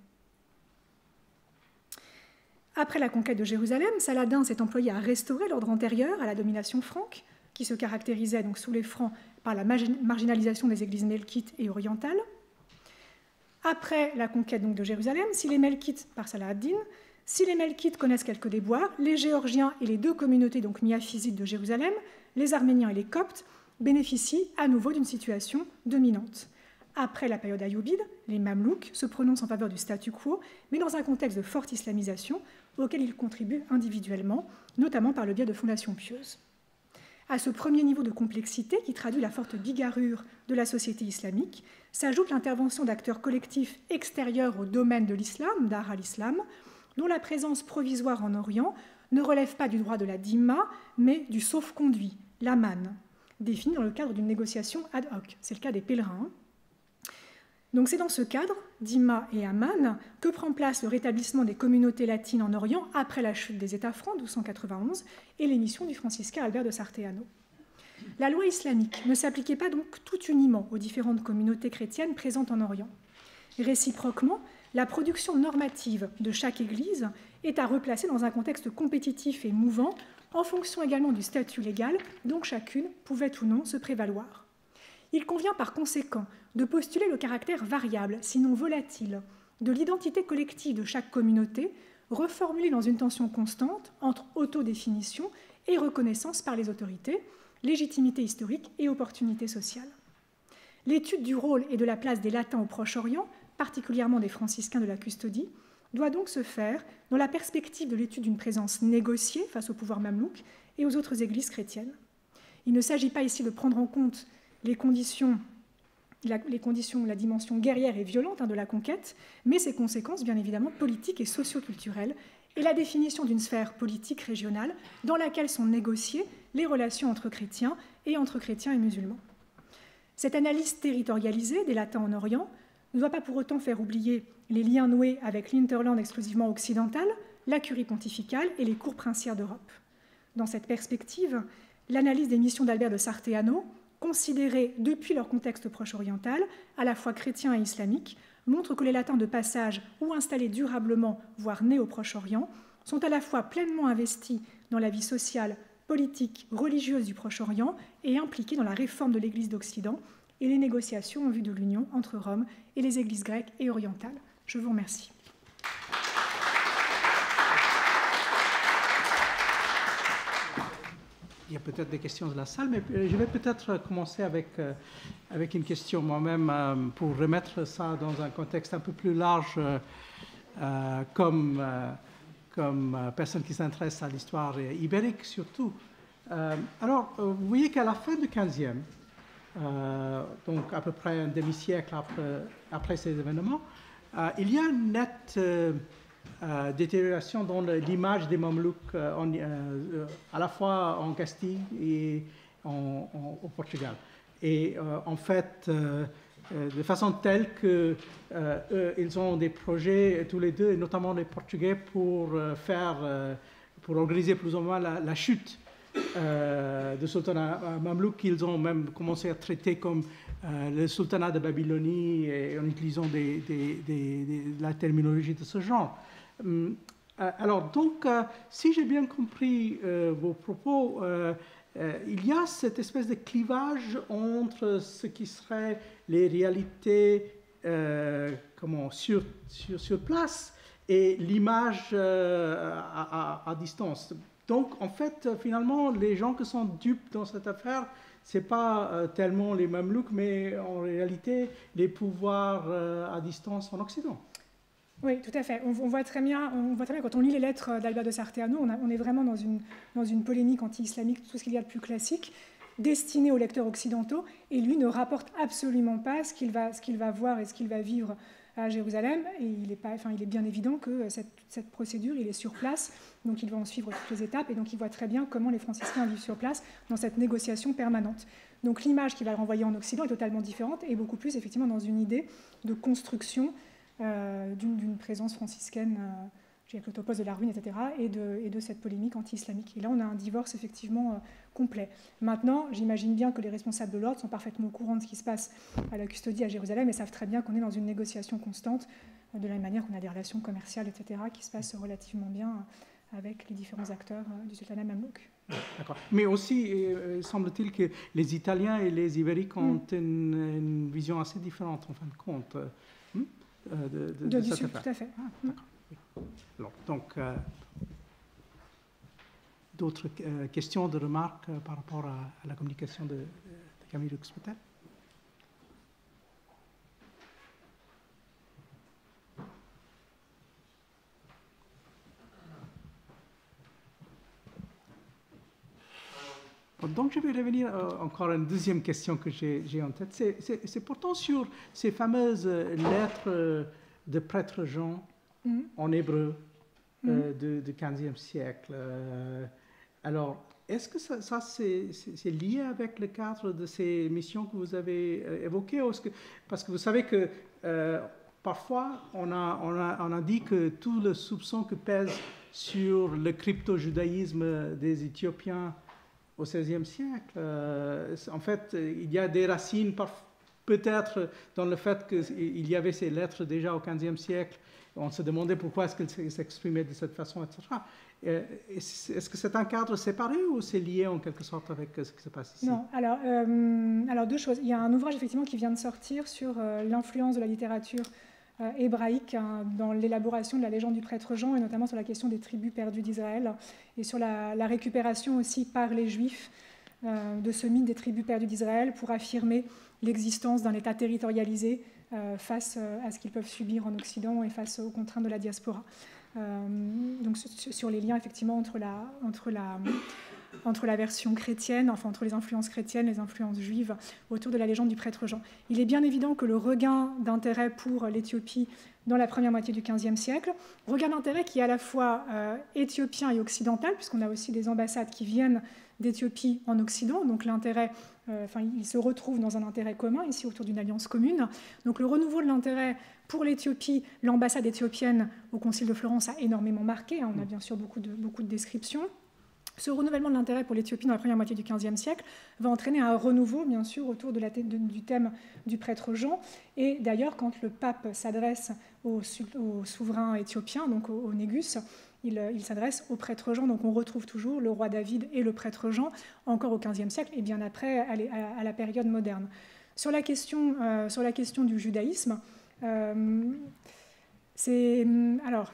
Après la conquête de Jérusalem, Saladin s'est employé à restaurer l'ordre antérieur à la domination franque, qui se caractérisait donc sous les Francs par la marginalisation des églises melkites et orientales. Après la conquête donc de Jérusalem, si les Melkites, par Salah ad-Din, si les Melkites connaissent quelques déboires, les Géorgiens et les deux communautés donc miaphysites de Jérusalem, les Arméniens et les Coptes, bénéficient à nouveau d'une situation dominante. Après la période ayoubide, les Mamelouks se prononcent en faveur du statu quo, mais dans un contexte de forte islamisation auquel ils contribuent individuellement, notamment par le biais de fondations pieuses. À ce premier niveau de complexité, qui traduit la forte bigarrure de la société islamique, s'ajoute l'intervention d'acteurs collectifs extérieurs au domaine de l'islam, d'Ar al-Islam, dont la présence provisoire en Orient ne relève pas du droit de la dhimma, mais du sauf-conduit, l'aman. définie dans le cadre d'une négociation ad hoc. C'est le cas des pèlerins. Donc c'est dans ce cadre, d'Ima et Amman, que prend place le rétablissement des communautés latines en Orient après la chute des États francs, douze cent quatre-vingt-onze, et l'émission du franciscain Albert de Sarteano. La loi islamique ne s'appliquait pas donc tout uniment aux différentes communautés chrétiennes présentes en Orient. Réciproquement, la production normative de chaque Église est à replacer dans un contexte compétitif et mouvant, en fonction également du statut légal dont chacune pouvait ou non se prévaloir. Il convient par conséquent de postuler le caractère variable, sinon volatile, de l'identité collective de chaque communauté, reformulée dans une tension constante entre autodéfinition et reconnaissance par les autorités, légitimité historique et opportunité sociale. L'étude du rôle et de la place des latins au Proche-Orient, particulièrement des franciscains de la Custodie, doit donc se faire dans la perspective de l'étude d'une présence négociée face au pouvoir mamelouk et aux autres églises chrétiennes. Il ne s'agit pas ici de prendre en compte les conditions, la, les conditions, la dimension guerrière et violente hein, de la conquête, mais ses conséquences bien évidemment politiques et socio-culturelles, et la définition d'une sphère politique régionale dans laquelle sont négociées les relations entre chrétiens et entre chrétiens et musulmans. Cette analyse territorialisée des latins en Orient ne doit pas pour autant faire oublier les liens noués avec l'Interland exclusivement occidental, la curie pontificale et les cours princières d'Europe. Dans cette perspective, l'analyse des missions d'Albert de Sarteano, considérées depuis leur contexte proche-oriental, à la fois chrétien et islamique, montre que les latins de passage ou installés durablement, voire nés au Proche-Orient, sont à la fois pleinement investis dans la vie sociale, politique, religieuse du Proche-Orient et impliqués dans la réforme de l'Église d'Occident et les négociations en vue de l'union entre Rome et les églises grecques et orientales. Je vous remercie. Il y a peut-être des questions de la salle, mais je vais peut-être commencer avec, euh, avec une question moi-même euh, pour remettre ça dans un contexte un peu plus large euh, comme, euh, comme euh, personne qui s'intéresse à l'histoire ibérique surtout. Euh, alors, euh, vous voyez qu'à la fin du quinzième, euh, donc à peu près un demi-siècle après, après ces événements, euh, il y a une nette... Euh, Euh, détérioration dans l'image des Mamelouks euh, en, euh, à la fois en Castille et en, en, au Portugal. Et euh, en fait, euh, euh, de façon telle que euh, eux, ils ont des projets tous les deux, et notamment les Portugais, pour euh, faire, euh, pour organiser plus ou moins la, la chute euh, du sultanat mamelouk qu'ils ont même commencé à traiter comme euh, le sultanat de Babylonie, et en utilisant des, des, des, des, la terminologie de ce genre. Alors, donc, euh, si j'ai bien compris euh, vos propos, euh, euh, il y a cette espèce de clivage entre ce qui serait les réalités euh, comment, sur, sur, sur place et l'image euh, à, à, à distance. Donc, en fait, finalement, les gens qui sont dupes dans cette affaire, ce n'est pas euh, tellement les Mamelouks, mais en réalité, les pouvoirs euh, à distance en Occident. Oui, tout à fait. On, on, voit très bien, on voit très bien, quand on lit les lettres d'Albert de Sarteano, on, a, on est vraiment dans une, dans une polémique anti-islamique, tout ce qu'il y a de plus classique, destinée aux lecteurs occidentaux, et lui ne rapporte absolument pas ce qu'il va, ce qu'il va voir et ce qu'il va vivre à Jérusalem. Et il est, pas, enfin, il est bien évident que cette, cette procédure, il est sur place, donc il va en suivre toutes les étapes, et donc il voit très bien comment les franciscains vivent sur place dans cette négociation permanente. Donc l'image qu'il va renvoyer en Occident est totalement différente, et beaucoup plus effectivement dans une idée de construction Euh, d'une présence franciscaine, euh, avec l'autopos de la ruine, et cetera, et de, et de cette polémique anti-islamique. Et là, on a un divorce effectivement euh, complet. Maintenant, j'imagine bien que les responsables de l'ordre sont parfaitement au courant de ce qui se passe à la Custodie à Jérusalem et savent très bien qu'on est dans une négociation constante, euh, de la même manière qu'on a des relations commerciales, et cetera, qui se passent relativement bien euh, avec les différents acteurs euh, du sultanat mamelouk. D'accord. Mais aussi, euh, semble-t-il que les Italiens et les Ibériques ont mm. une, une vision assez différente, en fin de compte. Hmm? De, de, de, de cette affaire. Tout à fait. Ah, d'accord. Oui. Alors, donc, euh, d'autres euh, questions, de remarques euh, par rapport à, à la communication de, de Camille Lux, peut-être? Donc, je vais revenir euh, encore à une deuxième question que j'ai en tête. C'est pourtant sur ces fameuses lettres de prêtre Jean mm. en hébreu mm. euh, du quinzième siècle. Euh, alors, est-ce que ça, ça c'est lié avec le cadre de ces missions que vous avez euh, évoquées? Parce que vous savez que euh, parfois, on a, on, a, on a dit que tout le soupçon que pèse sur le crypto-judaïsme des Éthiopiens au seizième siècle, euh, en fait, il y a des racines peut-être dans le fait qu'il y avait ces lettres déjà au quinzième siècle. On se demandait pourquoi est-ce qu'elles s'exprimaient de cette façon, et cetera. Est-ce que c'est un cadre séparé ou c'est lié en quelque sorte avec ce qui se passe ici? Non, alors, euh, alors deux choses. Il y a un ouvrage effectivement qui vient de sortir sur euh, l'influence de la littérature euh, hébraïque hein, dans l'élaboration de la légende du prêtre Jean, et notamment sur la question des tribus perdues d'Israël, et sur la, la récupération aussi par les Juifs euh, de ce mythe des tribus perdues d'Israël pour affirmer l'existence d'un État territorialisé euh, face à ce qu'ils peuvent subir en Occident et face aux contraintes de la diaspora. Euh, donc sur les liens effectivement entre la, entre, la, entre la version chrétienne, enfin entre les influences chrétiennes, les influences juives autour de la légende du prêtre Jean. Il est bien évident que le regain d'intérêt pour l'Éthiopie dans la première moitié du quinzième siècle, regain d'intérêt qui est à la fois euh, éthiopien et occidental, puisqu'on a aussi des ambassades qui viennent d'Éthiopie en Occident, donc l'intérêt, euh, enfin, il se retrouve dans un intérêt commun, ici autour d'une alliance commune. Donc le renouveau de l'intérêt pour l'Éthiopie, l'ambassade éthiopienne au Concile de Florence a énormément marqué, hein, on a bien sûr beaucoup de, beaucoup de descriptions. Ce renouvellement de l'intérêt pour l'Éthiopie dans la première moitié du quinzième siècle va entraîner un renouveau, bien sûr, autour de la, de, du thème du prêtre Jean. Et d'ailleurs, quand le pape s'adresse au, au souverain éthiopien, donc au, au Négus, il, il s'adresse au prêtre Jean. Donc on retrouve toujours le roi David et le prêtre Jean, encore au quinzième siècle, et bien après, à, à, à la période moderne. Sur la question, euh, sur la question du judaïsme, euh, c'est alors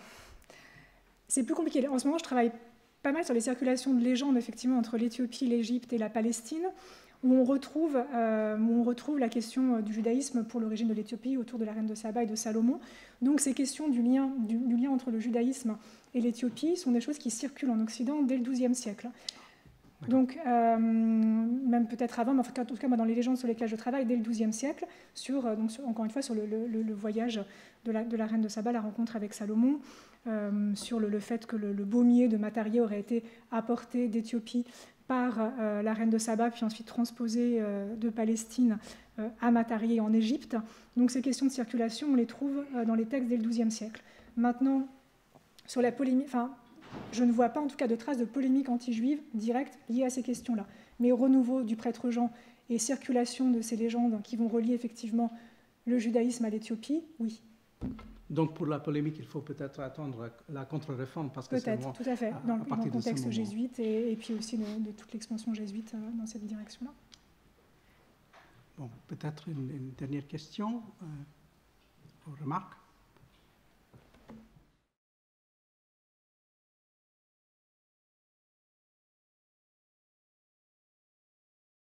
c'est plus compliqué. En ce moment, je travaille pas mal sur les circulations de légendes effectivement entre l'Éthiopie, l'Égypte et la Palestine, où on retrouve, euh, où on retrouve la question du judaïsme pour l'origine de l'Éthiopie autour de la reine de Saba et de Salomon. Donc ces questions du lien, du, du lien entre le judaïsme et l'Éthiopie sont des choses qui circulent en Occident dès le douzième siècle. Donc, euh, même peut-être avant, mais en tout cas, moi, dans les légendes sur lesquelles je travaille, dès le douzième siècle, sur, donc, sur, encore une fois, sur le, le, le voyage de la, de la reine de Saba, la rencontre avec Salomon, euh, sur le, le fait que le, le baumier de Matarié aurait été apporté d'Éthiopie par euh, la reine de Saba, puis ensuite transposé euh, de Palestine euh, à Matarié en Égypte. Donc, ces questions de circulation, on les trouve euh, dans les textes dès le douzième siècle. Maintenant, sur la polémique... Enfin, je ne vois pas en tout cas de traces de polémique anti-juive directe liée à ces questions-là. Mais renouveau du prêtre Jean et circulation de ces légendes qui vont relier effectivement le judaïsme à l'Éthiopie, oui. Donc pour la polémique, il faut peut-être attendre la contre-réforme parce que c'est peut-être, tout à fait, à, dans, à dans le contexte jésuite et, et puis aussi de, de toute l'expansion jésuite euh, dans cette direction-là. Bon, peut-être une, une dernière question, euh, remarque.